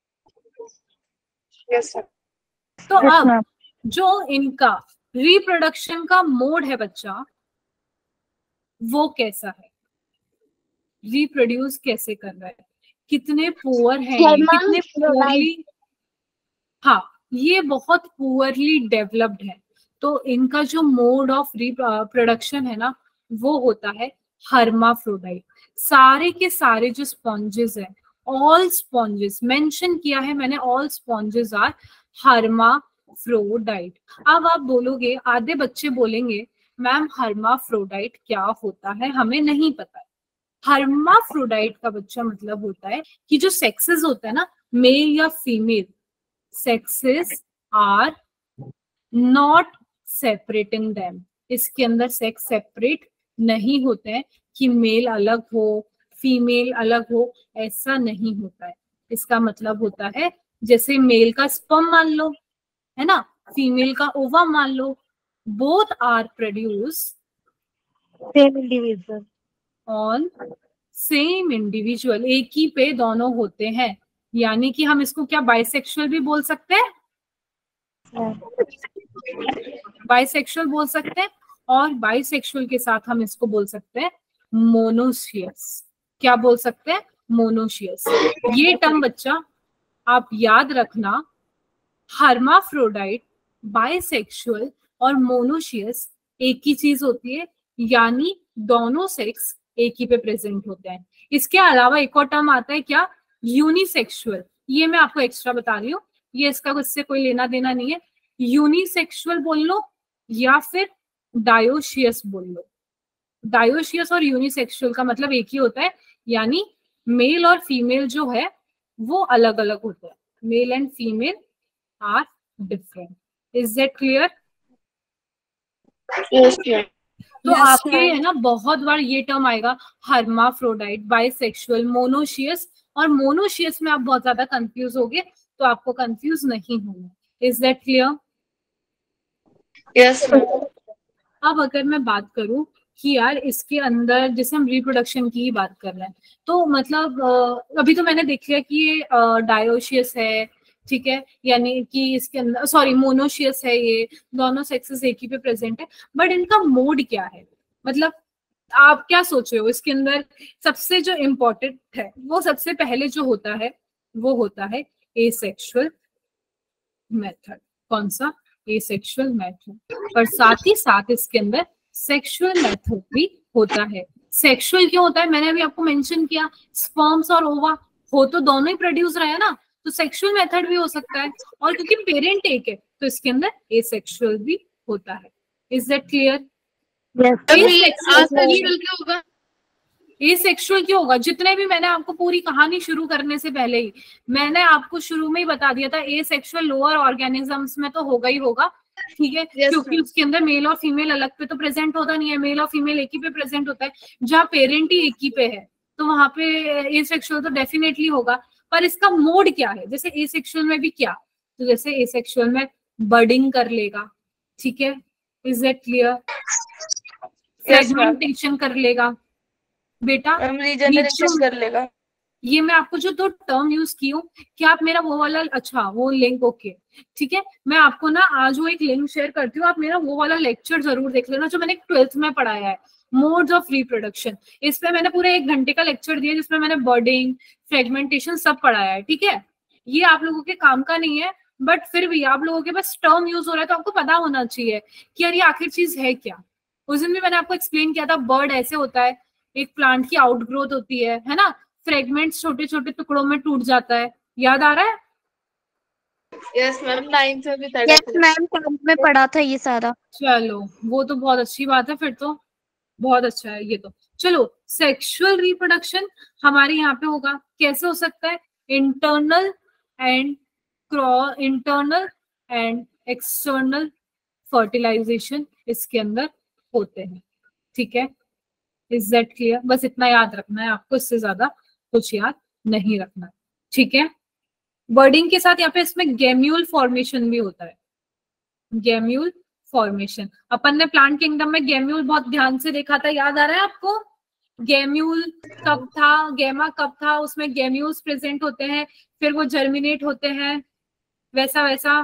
Yes sir. तो अब जो इनका रिप्रोडक्शन का मोड है बच्चा, वो कैसा है? रिप्रोड्यूस कैसे कर रहा है? कितने पुअर हैं ये? कितने पुअरली, हाँ ये बहुत पुअरली डेवलप्ड है। तो इनका जो मोड ऑफ रिप्रोडक्शन है ना, वो होता है हर्माफ्रोडाइट। सारे के सारे जो स्पॉन्जेस हैं, ऑल स्पॉन्जेस मेंशन किया है मैंने, ऑल स्पॉन्जेस आर हर्माफ्रोडाइट। अब आप बोलोगे, आधे बच्चे बोलेंगे मैम हर्माफ्रोडाइट क्या होता है, हमें नहीं पता है। हर्माफ्रोडाइट का बच्चा मतलब होता है कि जो सेक्सेस होता है ना, मेल या female, sexes are not separating them. इसके अंदर सेक्स सेपरेट नहीं होते हैं कि मेल अलग हो फीमेल अलग हो, ऐसा नहीं होता है। इसका मतलब होता है जैसे मेल का स्पर्म मान लो, है ना, फीमेल का ओवा मान लो, both are produce same individual on same individual. एक ही पे दोनों होते हैं, यानी कि हम इसको क्या बाइसेक्सुअल भी बोल सकते हैं? बाइसेक्सुअल बोल सकते हैं। और बाइसेक्सुअल के साथ हम इसको बोल सकते हैं मोनोशियस। क्या बोल सकते हैं? मोनोशियस। ये टर्म बच्चा आप याद रखना, हर्माफ्रोडाइट, बाइसेक्सुअल और मोनोशियस एक ही चीज होती है, यानी दोनों सेक्स एक ही पे प्रेजेंट होते हैं। इसके अलावा एक और टर्म आता है क्या? यूनिसेक्सुअल। ये मैं आपको एक्स्ट्रा बता रही हूँ, ये इसका उससे कोई लेना देना नहीं है। यूनिसेक्सुअल बोल लो या फिर डायोशियस बोल लो। डायोशियस और यूनिसेक्सुअल का मतलब एक ही होता है, यानी मेल और फीमेल जो है वो अलग अलग होते हैं। Male and female are different. Is that clear? तो Yes, आपके ma'am. है ना बहुत बार ये टर्म आएगा, हर्माफ्रोडाइट, बाइसेक्सुअल, मोनोशियस। और मोनोशियस में आप बहुत ज्यादा कंफ्यूज होगे, तो आपको कंफ्यूज नहीं होना। Is that clear? Yes ma'am. अब अगर मैं बात करूं कि यार इसके अंदर जैसे हम रिप्रोडक्शन की ही बात कर रहे हैं, तो मतलब अ, अभी तो मैंने देख लिया कि ये डायोशियस है, ठीक है, यानी कि इसके अंदर सॉरी मोनोशियस है, ये दोनों सेक्सेस एक ही पे प्रेजेंट है। बट इनका मोड क्या है? मतलब आप क्या सोच रहे हो इसके अंदर? सबसे जो इम्पोर्टेंट है वो सबसे पहले जो होता है वो होता है एसेक्सुअल मेथड। कौन सा? Asexual method. और साथ ही साथ इसके अंदर सेक्सुअल मेथड भी होता है। सेक्सुअल क्यों होता है? मैंने अभी आपको मेंशन किया, स्पर्म्स और ओवा हो तो दोनों ही प्रोड्यूस रहे हैं ना, तो सेक्सुअल मेथड भी हो सकता है। और क्योंकि पेरेंट एक है तो इसके अंदर एसेक्सुअल भी होता है। Is that clear? एसेक्सुअल क्या होगा? एसेक्सुअल क्यों होगा? जितने भी मैंने आपको पूरी कहानी शुरू करने से पहले ही मैंने आपको शुरू में ही बता दिया था, एसेक्सुअल लोअर ऑर्गेनिजम्स में तो होगा ही होगा, ठीक है, yes, क्योंकि उसके अंदर मेल और फीमेल अलग पे तो प्रेजेंट होता नहीं है, मेल और फीमेल एक ही पे प्रेजेंट होता है। जहाँ पेरेंट ही एक ही पे है तो वहां पे एसेक्सुअल तो डेफिनेटली होगा। पर इसका मोड क्या है? जैसे एसेक्सुअल में भी क्या तो जैसे एसेक्सुअल में बर्डिंग कर लेगा, ठीक है, इज दैट क्लियर? फ्रेगमेंटेशन कर लेगा बेटा, रीजनरेशन कर लेगा। ये मैं आपको जो दो टर्म यूज की हूँ, क्या आप मेरा वो वाला, अच्छा वो लिंक, ओके ठीक है, मैं आपको ना आज वो एक लिंक शेयर करती हूँ, आप मेरा वो वाला लेक्चर जरूर देख लेना जो मैंने ट्वेल्थ में पढ़ाया है, मोड्स ऑफ रिप्रोडक्शन। इस पे मैंने पूरा एक घंटे का लेक्चर दिया जिसमें मैंने बर्डिंग, फ्रेगमेंटेशन सब पढ़ाया है, ठीक है। ये आप लोगों के काम का नहीं है, बट फिर भी आप लोगों के पास टर्म यूज हो रहा है तो आपको पता होना चाहिए कि यार ये आखिर चीज है क्या। उस दिन भी मैंने आपको एक्सप्लेन किया था, बर्ड ऐसे होता है, एक प्लांट की आउटग्रोथ होती है है ना, फ्रेगमेंट्स छोटे छोटे टुकड़ों में टूट जाता है, याद आ रहा है? यस मैम, नाइन्थ में भी था। यस मैम, टेंथ में पढ़ा था ये सारा। चलो वो तो बहुत अच्छी बात है, फिर तो बहुत अच्छा है ये तो। चलो, सेक्सुअल रिप्रोडक्शन हमारे यहाँ पे होगा, कैसे हो सकता है? Internal and cross internal and external fertilization इसके अंदर होते हैं, ठीक है, इज दैट क्लियर? बस इतना याद रखना है आपको, इससे ज्यादा कुछ याद नहीं रखना, ठीक है। बर्डिंग के साथ यहाँ पे इसमें गैम्यूल फॉर्मेशन भी होता है, गैम्यूल फॉर्मेशन। अपन ने प्लांट किंगडम में गैम्यूल बहुत ध्यान से देखा था, याद आ रहा है आपको? गैम्यूल कब था, गैमा कब था, उसमें गैम्यूल्स प्रेजेंट होते हैं, फिर वो जर्मिनेट होते हैं, वैसा वैसा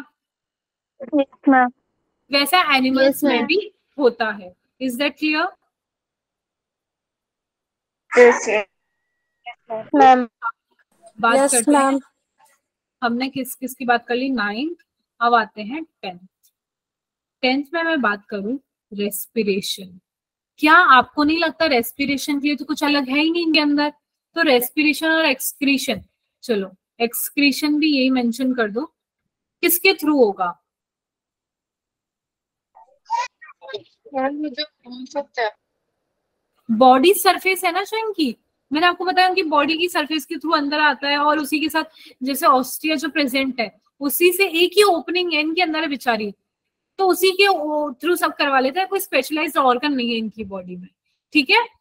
वैसा एनिमल्स में भी होता है, इज दैट क्लियर? मैम बात Yes, करते हैं, ma'am. हमने किस किस की बात कर ली? नाइन्थ, अब आते हैं टेंथ। टेंथ में मैं बात करूं रेस्पिरेशन। क्या आपको नहीं लगता रेस्पिरेशन के लिए तो कुछ अलग है ही नहीं इनके अंदर? तो रेस्पिरेशन और एक्सक्रीशन, चलो एक्सक्रीशन भी यही मेंशन कर दो, किसके थ्रू होगा? बॉडी सरफेस है ना जो इनकी, मैंने आपको बताया उनकी बॉडी की सरफेस के थ्रू अंदर आता है, और उसी के साथ जैसे ऑस्ट्रिया जो प्रेजेंट है उसी से एक ही ओपनिंग है इनके अंदर है बेचारी, तो उसी के थ्रू सब करवा लेते हैं, कोई स्पेशलाइज्ड ऑर्गन नहीं है इनकी बॉडी में, ठीक है।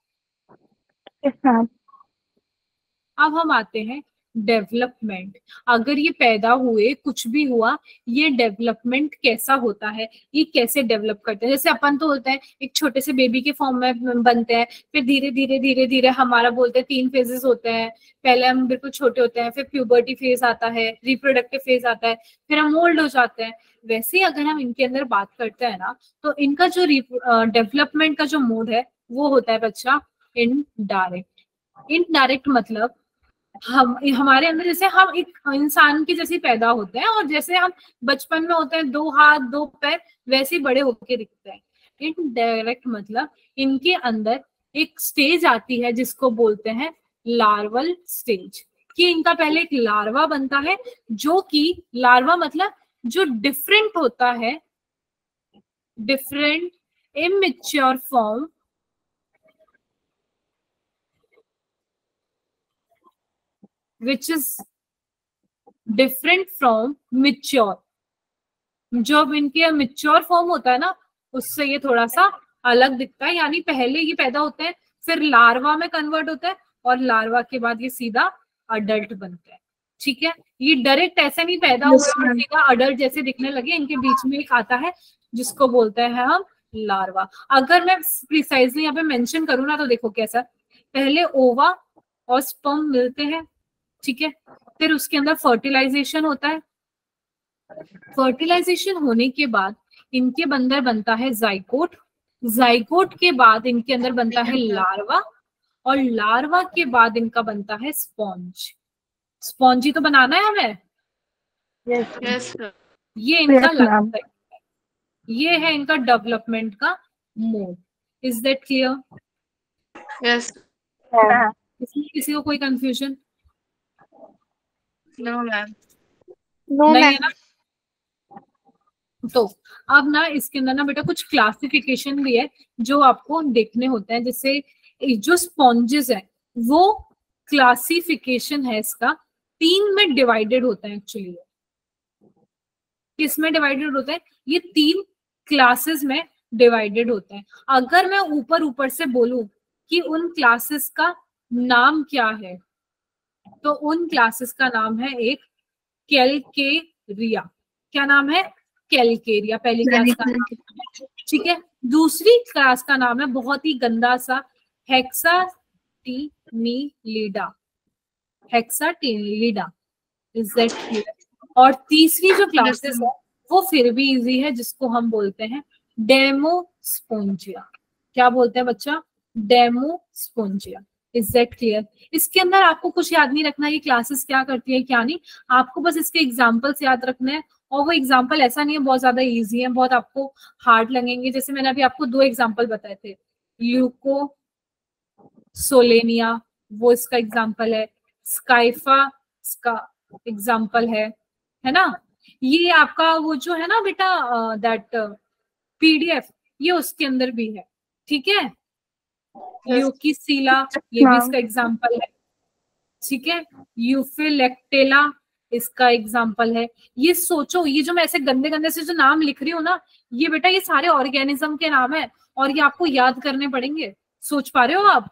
अब हम आते हैं डेवलपमेंट। अगर ये पैदा हुए, कुछ भी हुआ, ये डेवलपमेंट कैसा होता है, ये कैसे डेवलप करते हैं? जैसे अपन तो होता है एक छोटे से बेबी के फॉर्म में बनते हैं, फिर धीरे धीरे धीरे धीरे हमारा बोलते हैं तीन फेजेस होते हैं, पहले हम बिल्कुल छोटे होते हैं, फिर प्यूबर्टी फेज आता है, रिप्रोडक्टिव फेज आता है, फिर हम ओल्ड हो जाते हैं। वैसे ही अगर हम इनके अंदर बात करते हैं ना, तो इनका जो डेवलपमेंट का जो मोड है वो होता है बच्चा इनडायरेक्ट। इनडायरेक्ट मतलब हम हमारे अंदर जैसे हम एक इंसान के जैसे पैदा होते हैं, और जैसे हम बचपन में होते हैं दो हाथ दो पैर, वैसे ही बड़े होके दिखते हैं। इनडायरेक्ट मतलब इनके अंदर एक स्टेज आती है जिसको बोलते हैं लार्वल स्टेज, कि इनका पहले एक लार्वा बनता है, जो कि लार्वा मतलब जो डिफरेंट होता है, different immature form which is different from mature। जब इनके मेच्योर फॉर्म होता है ना, उससे ये थोड़ा सा अलग दिखता है, यानी पहले ये पैदा होते हैं, फिर लार्वा में कन्वर्ट होता है, और लार्वा के बाद ये सीधा अडल्ट बनता है, ठीक है। ये डायरेक्ट ऐसे नहीं पैदा हुआ और सीधा अडल्ट जैसे दिखने लगे, इनके बीच में एक आता है जिसको बोलते हैं हम लार्वा। अगर मैं प्रिसाइजली यहाँ पे मेंशन करूँ ना, तो देखो कैसा, पहले ओवा और स्पर्म मिलते हैं, ठीक है, फिर उसके अंदर फर्टिलाइजेशन होता है, फर्टिलाइजेशन होने के बाद इनके अंदर बनता है जाइकोट, जाइकोट के बाद इनके अंदर बनता है लार्वा, और लार्वा के बाद इनका बनता है स्पॉन्ज। स्पॉन्ज ही तो बनाना है हमें। यस यस ये इनका लाइफ है, ये है इनका डेवलपमेंट का mode. Is that clear? Yes इसमें किसी को कोई कंफ्यूजन नो मैम। नो नहीं मैम। है ना? तो अब ना इसके अंदर ना बेटा कुछ क्लासिफिकेशन भी है जो आपको देखने होते हैं। जैसे जो स्पॉन्जेस है वो क्लासिफिकेशन है इसका, तीन में डिवाइडेड होता है एक्चुअली। किस में डिवाइडेड होता है? ये तीन क्लासेस में डिवाइडेड होते हैं। अगर मैं ऊपर ऊपर से बोलूं कि उन क्लासेस का नाम क्या है, तो उन क्लासेस का नाम है एक कैल्केरिया। क्या नाम है? कैलकेरिया, पहली क्लास का नाम, ठीक है। दूसरी क्लास का नाम है बहुत ही गंदा सा, Hexactinellida, Hexactinellida, is that clear? और तीसरी जो क्लासेस है वो फिर भी इजी है, जिसको हम बोलते हैं डेमोस्पोंजिया। क्या बोलते हैं बच्चा? Demospongiae, is that clear? इसके अंदर आपको कुछ याद नहीं रखना ये क्लासेस क्या करती है क्या नहीं, आपको बस इसके एग्जाम्पल्स याद रखने हैं। और वो एग्जाम्पल ऐसा नहीं है बहुत ज्यादा इजी है, बहुत आपको हार्ड लगेंगे। जैसे मैंने अभी आपको दो एग्जाम्पल बताए थे, ल्यूको सोलेनिया वो इसका एग्जाम्पल है, स्काइफा इसका एग्जाम्पल है, है ना। ये आपका वो जो है ना बेटा दैट पीडीएफ, ये उसके अंदर भी है, ठीक है। ल्यूकीसीला ये भी इसका एग्जाम्पल है, ठीक है। यूफिलेक्टेला इसका एग्जाम्पल है। ये सोचो, ये जो मैं ऐसे गंदे गंदे से जो नाम लिख रही हूँ ना, ये बेटा ये सारे ऑर्गेनिज्म के नाम है और ये आपको याद करने पड़ेंगे। सोच पा रहे हो आप?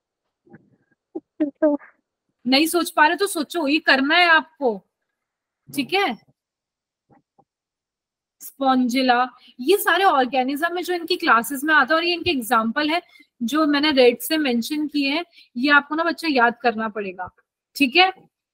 नहीं सोच पा रहे तो सोचो, ये करना है आपको, ठीक है। स्पॉन्जिला, ये सारे ऑर्गेनिज्म में जो इनकी क्लासेस में आता है और ये इनके एग्जाम्पल है जो मैंने रेड से मेंशन किए हैं, ये आपको ना बच्चा याद करना पड़ेगा, ठीक है।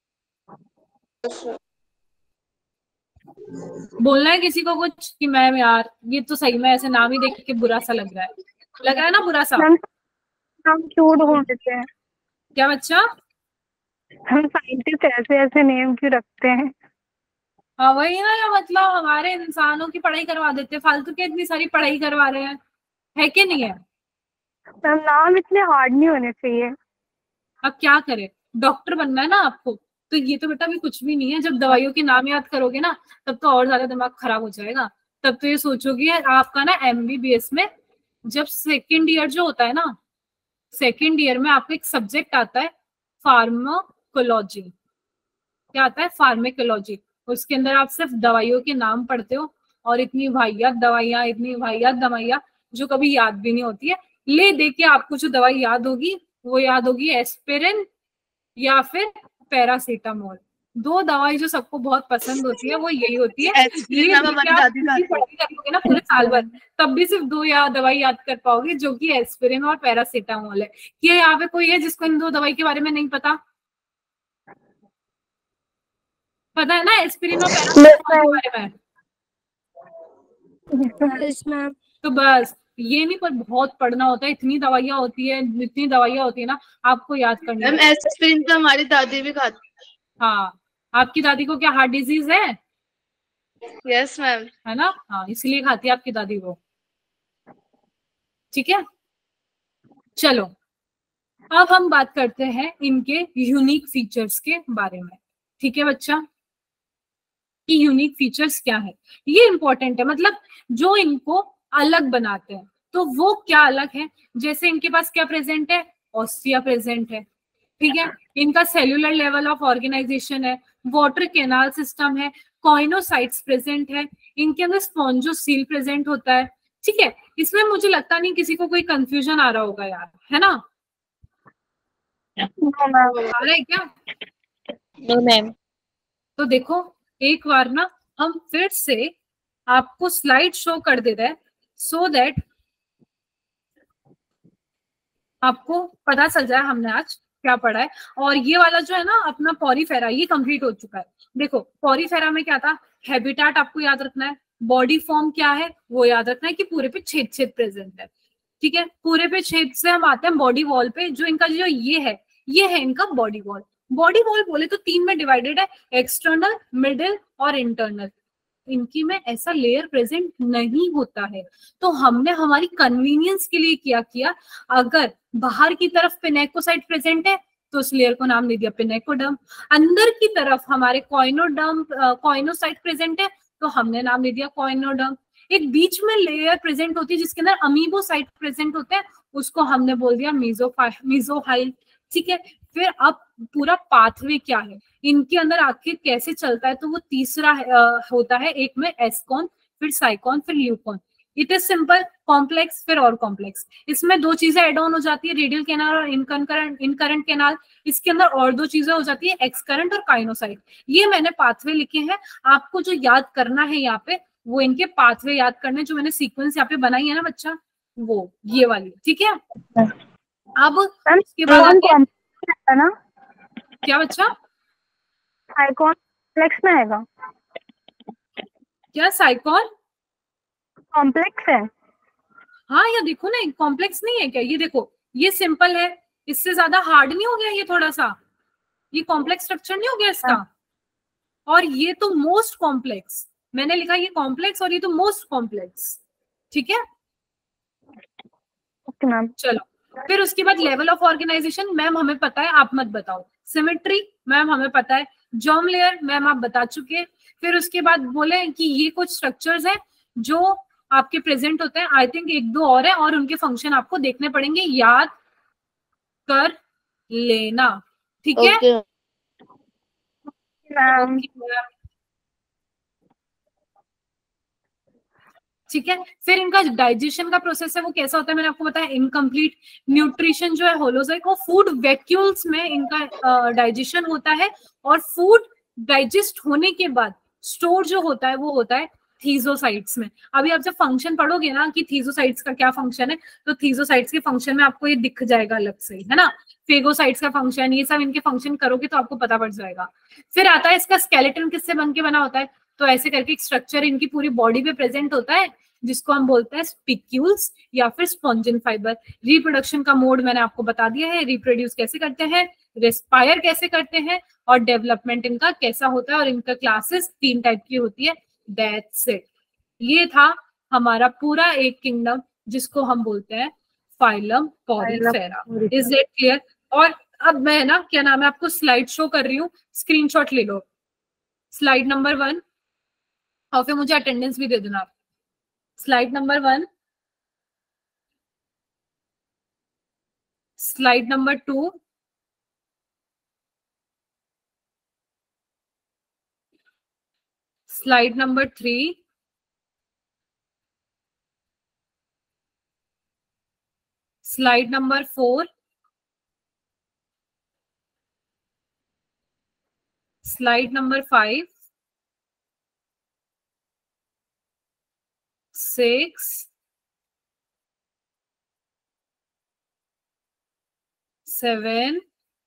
बोलना है किसी को कुछ कि मैम यार ये तो सही में ऐसे नाम ही देख के बुरा सा लग रहा है, लग रहा है ना बुरा सा? हम क्यों ढूंढ देते हैं? क्या बच्चा? हम साइंटिस्ट ऐसे ऐसे नेम क्यों रखते हैं? हाँ वही ना, या मतलब हमारे इंसानों की पढ़ाई करवा देते, फालतू की इतनी सारी पढ़ाई करवा रहे हैं, है कि नहीं है? मैम नाम इतने हार्ड नहीं होने चाहिए। अब क्या करें, डॉक्टर बनना है ना आपको, तो ये तो बेटा भी कुछ भी नहीं है। जब दवाइयों के नाम याद करोगे ना तब तो और ज्यादा दिमाग खराब हो जाएगा। तब तो ये सोचोगे आपका ना एमबीबीएस में जब सेकेंड ईयर जो होता है ना, सेकेंड ईयर में आपको एक सब्जेक्ट आता है फार्माकोलॉजी। क्या आता है? फार्माकोलॉजी। उसके अंदर आप सिर्फ दवाइयों के नाम पढ़ते हो और इतनी वाहियात दवाइयां, इतनी वाहियात दवाइयां जो कभी याद भी नहीं होती है। ले दे के आपको जो दवाई याद होगी वो याद होगी एस्पिरिन या फिर पैरासीटामोल। दो दवाई जो सबको बहुत पसंद होती है वो यही होती है। ये पढ़ाई करोगे ना पूरे साल भर तब भी सिर्फ दो या दवाई याद कर पाओगे, जो कि एस्पिरिन और पैरासीटामोल है। क्या यहाँ पे कोई है जिसको इन दो दवाई के बारे में नहीं पता? पता है ना एस्पिरिन और पैरासीटामोल के बारे में? तो बस ये नहीं, पर बहुत पढ़ना होता है, इतनी दवाइयाँ होती है, इतनी दवाइयाँ होती है ना आपको याद करनी है। एस्पिरिन तो हमारी दादी भी खाती है। हाँ, आपकी दादी को क्या हार्ट डिजीज है? Yes ma'am. है ना, हाँ इसलिए खाती है आपकी दादी वो, ठीक है। चलो अब हम बात करते हैं इनके यूनिक फीचर्स के बारे में, ठीक है बच्चा, कि यूनिक फीचर्स क्या है। ये इंपॉर्टेंट है, मतलब जो इनको अलग बनाते हैं। तो वो क्या अलग है? जैसे इनके पास क्या प्रेजेंट है? ऑस्टिया प्रेजेंट है, ठीक है। इनका सेल्यूलर लेवल ऑफ ऑर्गेनाइजेशन है, वाटर कैनाल सिस्टम है, कॉइनोसाइट्स प्रेजेंट है, इनके अंदर स्पॉन्जोसील प्रेजेंट होता है, ठीक है। इसमें मुझे लगता नहीं किसी को कोई कंफ्यूजन आ रहा होगा यार, है ना? आ रहा है क्या? No ma'am. तो देखो एक बार ना हम फिर से आपको स्लाइड शो कर देते हैं सो दैट आपको पता चल जाए हमने आज क्या पढ़ा है। और ये वाला जो है ना अपना पॉरीफेरा, ये कंप्लीट हो चुका है। देखो पॉरीफेरा में क्या था? हैबिटेट आपको याद रखना है, बॉडी फॉर्म क्या है वो याद रखना है कि पूरे पे छेद छेद प्रेजेंट है, ठीक है। पूरे पे छेद से हम आते हैं बॉडी वॉल पे, जो इनका जो ये है ये है इनका बॉडी वॉल। बॉडी वॉल बोले तो तीन में डिवाइडेड है, एक्सटर्नल, मिडिल और इंटरनल। इनकी में ऐसा लेयर प्रेजेंट नहीं होता है, तो हमने हमारी कन्वीनियंस के लिए क्या किया, अगर बाहर की तरफ पिनेकोसाइट प्रेजेंट है तो उस लेयर को नाम दे दिया पिनेकोडर्म, अंदर की तरफ हमारे कॉइनोडर्म कॉइनोसाइट प्रेजेंट है तो हमने नाम दे दिया कॉइनोडर्म। एक बीच में लेयर प्रेजेंट होती है जिसके अंदर अमीबोसाइट प्रेजेंट होते हैं, उसको हमने बोल दिया मीजोहाइल, ठीक है। फिर अब पूरा पाथवे क्या है, इनके अंदर आखिर कैसे चलता है, तो वो तीसरा आ, होता है, एक में एस्कॉन, फिर साइकॉन, फिर leucon. It is simple, complex, फिर और कॉम्प्लेक्स। इसमें दो चीजें एड ऑन हो जाती है, रेडियल कैनाल और इनकरंट इनकरंट कैनाल। इसके अंदर और दो चीजें हो जाती है, एक्स करंट और काइनोसाइट। ये मैंने पाथवे लिखे हैं, आपको जो याद करना है यहाँ पे वो इनके पाथवे याद करने, जो मैंने सीक्वेंस यहाँ पे बनाई है ना बच्चा, वो ये वाली, ठीक है। अब उसके बाद आते हैं ना, क्या बच्चा, साइकॉन कॉम्प्लेक्स में आएगा क्या साइकॉन कॉम्प्लेक्स है? हाँ, ये देखो ना, कॉम्प्लेक्स नहीं है क्या, ये देखो, ये सिंपल है, इससे ज्यादा हार्ड नहीं हो गया ये थोड़ा सा, ये कॉम्प्लेक्स स्ट्रक्चर नहीं हो गया इसका। और ये तो मोस्ट कॉम्प्लेक्स, मैंने लिखा ये कॉम्प्लेक्स और ये तो मोस्ट कॉम्प्लेक्स, ठीक है। Okay ma'am. चलो, फिर उसके बाद लेवल ऑफ ऑर्गेनाइजेशन, मैम हमें पता है, आप मत बताओ। सिमेट्री, मैम हमें पता है। जर्म लेयर, मैम आप बता चुके। फिर उसके बाद बोले कि ये कुछ स्ट्रक्चर्स हैं जो आपके प्रेजेंट होते हैं, आई थिंक एक दो और है, और उनके फंक्शन आपको देखने पड़ेंगे, याद कर लेना, ठीक है। Okay ma'am. ठीक है, फिर इनका डाइजेशन का प्रोसेस है वो कैसा होता है, मैंने आपको बताया। इनकम्प्लीट न्यूट्रिशन जो है होलोजाइट, वो फूड वैक्यूल्स में इनका डाइजेशन होता है, और फूड डाइजेस्ट होने के बाद स्टोर जो होता है वो होता है थीजोसाइट्स में। अभी आप जब फंक्शन पढ़ोगे ना कि थीजोसाइट्स का क्या फंक्शन है, तो थीजोसाइट्स के फंक्शन में आपको ये दिख जाएगा अलग से, है ना। फेगोसाइट्स का फंक्शन, ये सब इनके फंक्शन करोगे तो आपको पता पड़ जाएगा। फिर आता है इसका स्केलेटन किससे बन के बना होता है, तो ऐसे करके एक स्ट्रक्चर इनकी पूरी बॉडी पे प्रेजेंट होता है, जिसको हम बोलते हैं स्पिक्यूल्स या फिर स्पॉन्जिन फाइबर। रिप्रोडक्शन का मोड मैंने आपको बता दिया है, रिप्रोड्यूस कैसे करते हैं, रेस्पायर कैसे करते हैं, और डेवलपमेंट इनका कैसा होता है, और इनका क्लासेस तीन टाइप की होती है। That's it. ये था हमारा पूरा एक किंगडम, जिसको हम बोलते हैं phylum Porifera. Is it clear? और अब मैं ना, क्या नाम है, आपको स्लाइड शो कर रही हूँ, स्क्रीनशॉट ले लो, स्लाइड नंबर वन, और फिर मुझे अटेंडेंस भी दे देना आप। Slide number one, slide number two, slide number three, slide number four, slide number five, six, seven,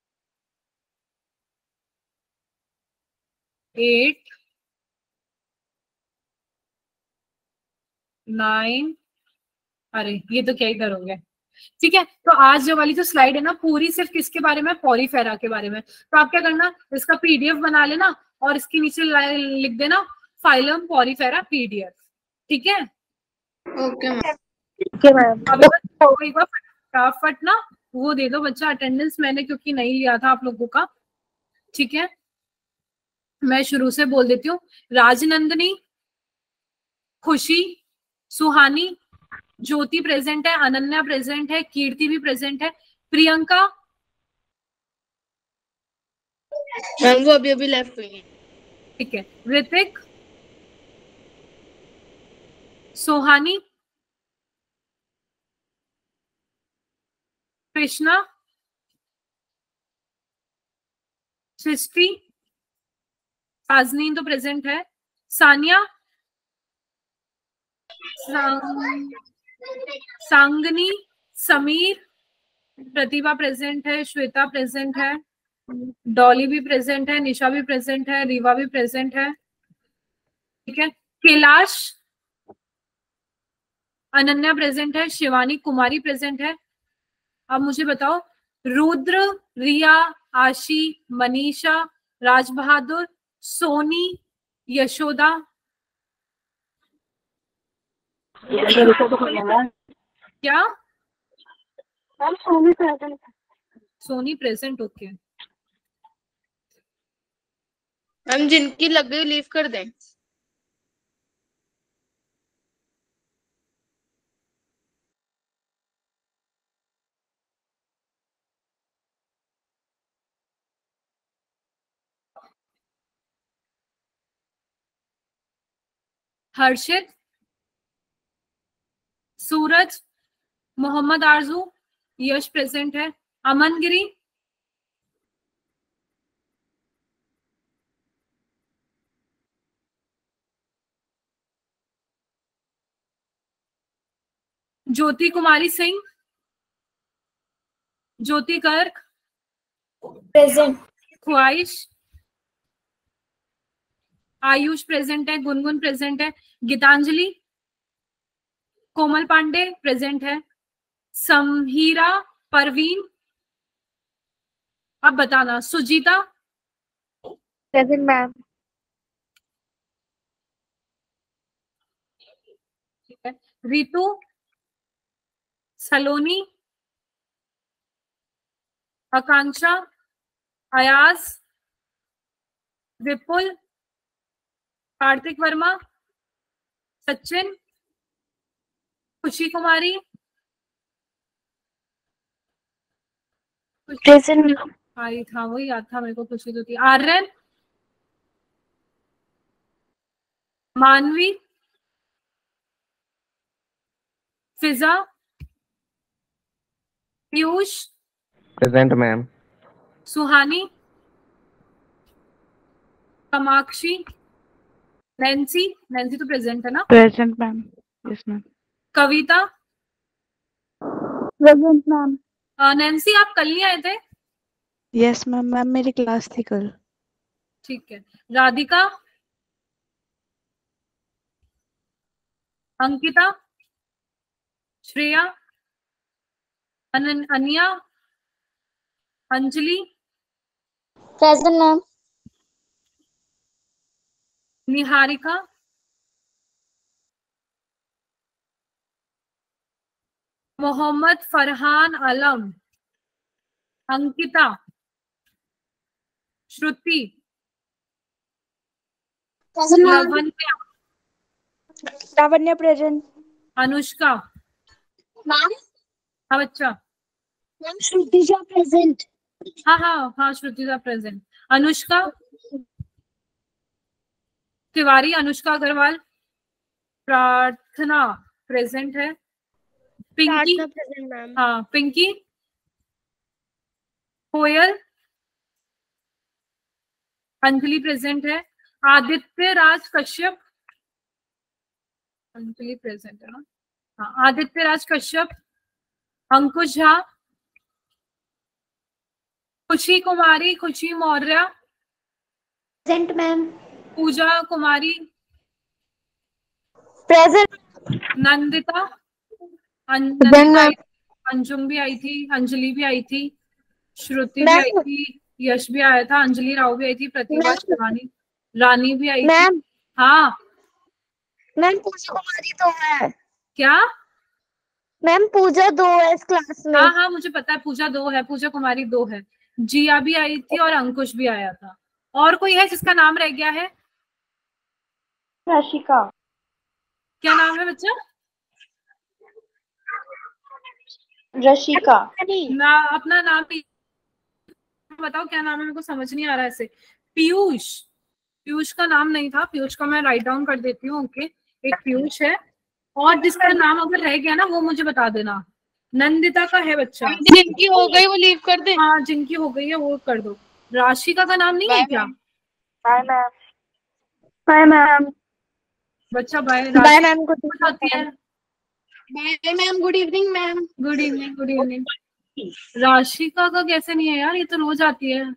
eight, nine, अरे ये तो क्या ही करोगे। ठीक है, तो आज जो वाली जो स्लाइड है ना, पूरी सिर्फ किसके बारे में, पॉलीफेरा के बारे में। तो आप क्या करना, इसका पीडीएफ बना लेना और इसके नीचे लिख देना फाइलम पॉलीफेरा पीडीएफ, ठीक है। Okay ma'am. अब एक बार फटाफट ना वो दे दो बच्चा, अटेंडेंस मैंने क्योंकि नहीं लिया था आप लोगों का, ठीक है। मैं शुरू से बोल देती हूँ। राजनंदनी, खुशी, सुहानी, ज्योति प्रेजेंट है, अनन्या प्रेजेंट है, कीर्ति भी प्रेजेंट है, प्रियंका, मैम वो अभी अभी लेफ्ट हुई है। ठीक है, ऋतिक, सोहानी, कृष्णा, सृष्टि, आजनीन तो प्रेजेंट है, सानिया, सांग, सांगनी, समीर, प्रतिभा प्रेजेंट है, श्वेता प्रेजेंट है, डॉली भी प्रेजेंट है, निशा भी प्रेजेंट है, रीवा भी प्रेजेंट है, ठीक है। कैलाश, अनन्या प्रेजेंट है, शिवानी कुमारी प्रेजेंट है। अब मुझे बताओ, रुद्र, रिया, आशी, मनीषा, राज बहादुर, सोनी, यशोदा, क्या Soni present, Soni present, okay. Ma'am जिनकी लग गई लीव कर दें। हर्षित, सूरज, मोहम्मद आरजू, यश प्रेजेंट है, अमनगिरी, ज्योति कुमारी सिंह, ज्योति गर्ग प्रेजेंट, ख्वाहिश, आयुष प्रेजेंट है, गुनगुन प्रेजेंट है, गीतांजलि, कोमल पांडे प्रेजेंट है, समहीरा, परवीन, अब बताना, Sujeeta present ma'am, Ritu, Saloni, Akanksha, Ayaz, Vipul, Kartik Verma, Sachin, Khushi Kumari, present, आई था वही याद था मेरे को, खुशी तो थी, Aryan, Manvi, Fiza, Piyush present ma'am, Suhani, Kamakshi, Nancy, Nancy तो प्रेजेंट है ना, present ma'am, yes ma'am, Kavita, present ma'am, Nancy आप कल नहीं आए थे? यस मैम, मैम मेरी क्लास थी कल। ठीक है, राधिका, अंकिता, श्रेया, अनन अनिया, Anjali, present ma'am, Niharika, Mohammad Farhan Alam, Ankita, Shruti, Lavanya, Lavanya present, Anushka, ma'am, हाँ बच्चा, मैम श्रुतिजा प्रेजेंट, हाँ हाँ हाँ श्रुतिजा प्रेजेंट, अनुष्का तिवारी, अनुष्का अग्रवाल, प्रार्थना प्रेजेंट है, पिंकी, प्रेजेंट मैम, हाँ पिंकी, कोयल, अंजलि प्रेजेंट है, आदित्य राज कश्यप, अंजलि प्रेजेंट है ना, हाँ आदित्य राज कश्यप, अंकुश Jha, Khushi Kumari, Khushi Maurya, present ma'am, Pooja Kumari, present, Nandita, अं- नंदिता आई- अंजुम भी आई थी, अंजलि भी आई थी, श्रुति भी आई थी, यश भी आया था, अंजलि राव भी आई थी, प्रतिभा शिवानी, रानी भी आई थी। मैम, हाँ मैम पूजा कुमारी तो है, क्या? मैम पूजा दो है इस क्लास में, हाँ हाँ मुझे पता है, पूजा दो है, पूजा कुमारी दो है, जिया भी आई थी और अंकुश भी आया था। और कोई है जिसका नाम रह गया है? रशिका, क्या नाम है बच्चा? रशिका, ना अपना नाम भी बताओ, क्या नाम है, मेरे को समझ नहीं आ रहा है ऐसे। पीयूष, पीयूष का नाम नहीं था, पीयूष का मैं राइट डाउन कर देती हूँ। ओके, एक पीयूष है, और जिसका नाम अगर रह गया ना वो मुझे बता देना। नंदिता का है बच्चा, जिनकी हो गई वो लीव कर दे। हाँ जिनकी हो गई है वो कर दो। राशिका का नाम नहीं है क्या? बाय मैम, बाय मैम, बच्चा बाय। बाय मैम, गुड होती है। Bye ma'am, good evening ma'am. Good evening, good evening. Rashika का कैसे नहीं है यार, ये तो रोज आती है।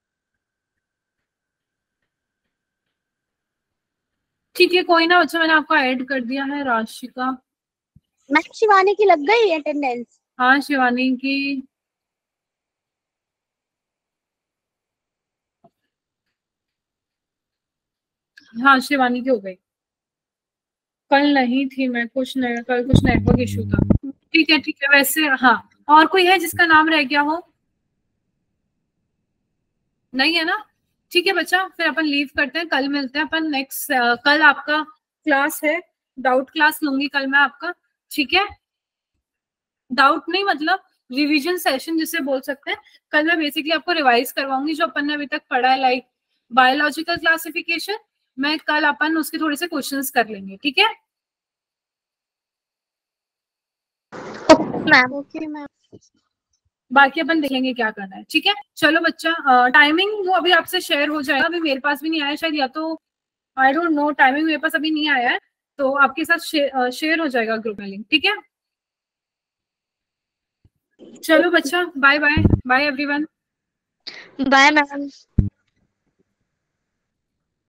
ठीक है कोई ना बच्चा, मैंने आपको ऐड कर दिया है। राशिका, मैम शिवानी की लग गई अटेंडेंस? हाँ शिवानी की हाँ शिवानी की हो गई। कल नहीं थी मैं, कुछ नहीं, कल कुछ नेटवर्क इशू था। ठीक है ठीक है। वैसे हाँ, और कोई है जिसका नाम रह गया हो? नहीं है ना? ठीक है बच्चा, फिर अपन लीव करते हैं, कल मिलते हैं अपन नेक्स्ट। कल आपका क्लास है, डाउट क्लास लूंगी कल मैं आपका। ठीक है, डाउट नहीं मतलब रिवीजन सेशन जिसे बोल सकते हैं। कल मैं बेसिकली आपको रिवाइज करवाऊंगी जो अपन ने अभी तक पढ़ा है, लाइक बायोलॉजिकल क्लासिफिकेशन। मैं कल अपन उसके थोड़े से क्वेश्चंस कर लेंगे। ठीक है। मैम। Okay ma'am. बाकी अपन देखेंगे क्या करना है, ठीक है। चलो बच्चा, टाइमिंग वो अभी आपसे शेयर हो जाएगा, अभी मेरे पास भी नहीं आया शायद, या तो आई डोंट नो, टाइमिंग मेरे पास अभी नहीं आया है, तो आपके साथ शेयर शेयर हो जाएगा ग्रुप में लिंक, ठीक है। चलो बच्चा, bye bye bye everyone. Bye ma'am.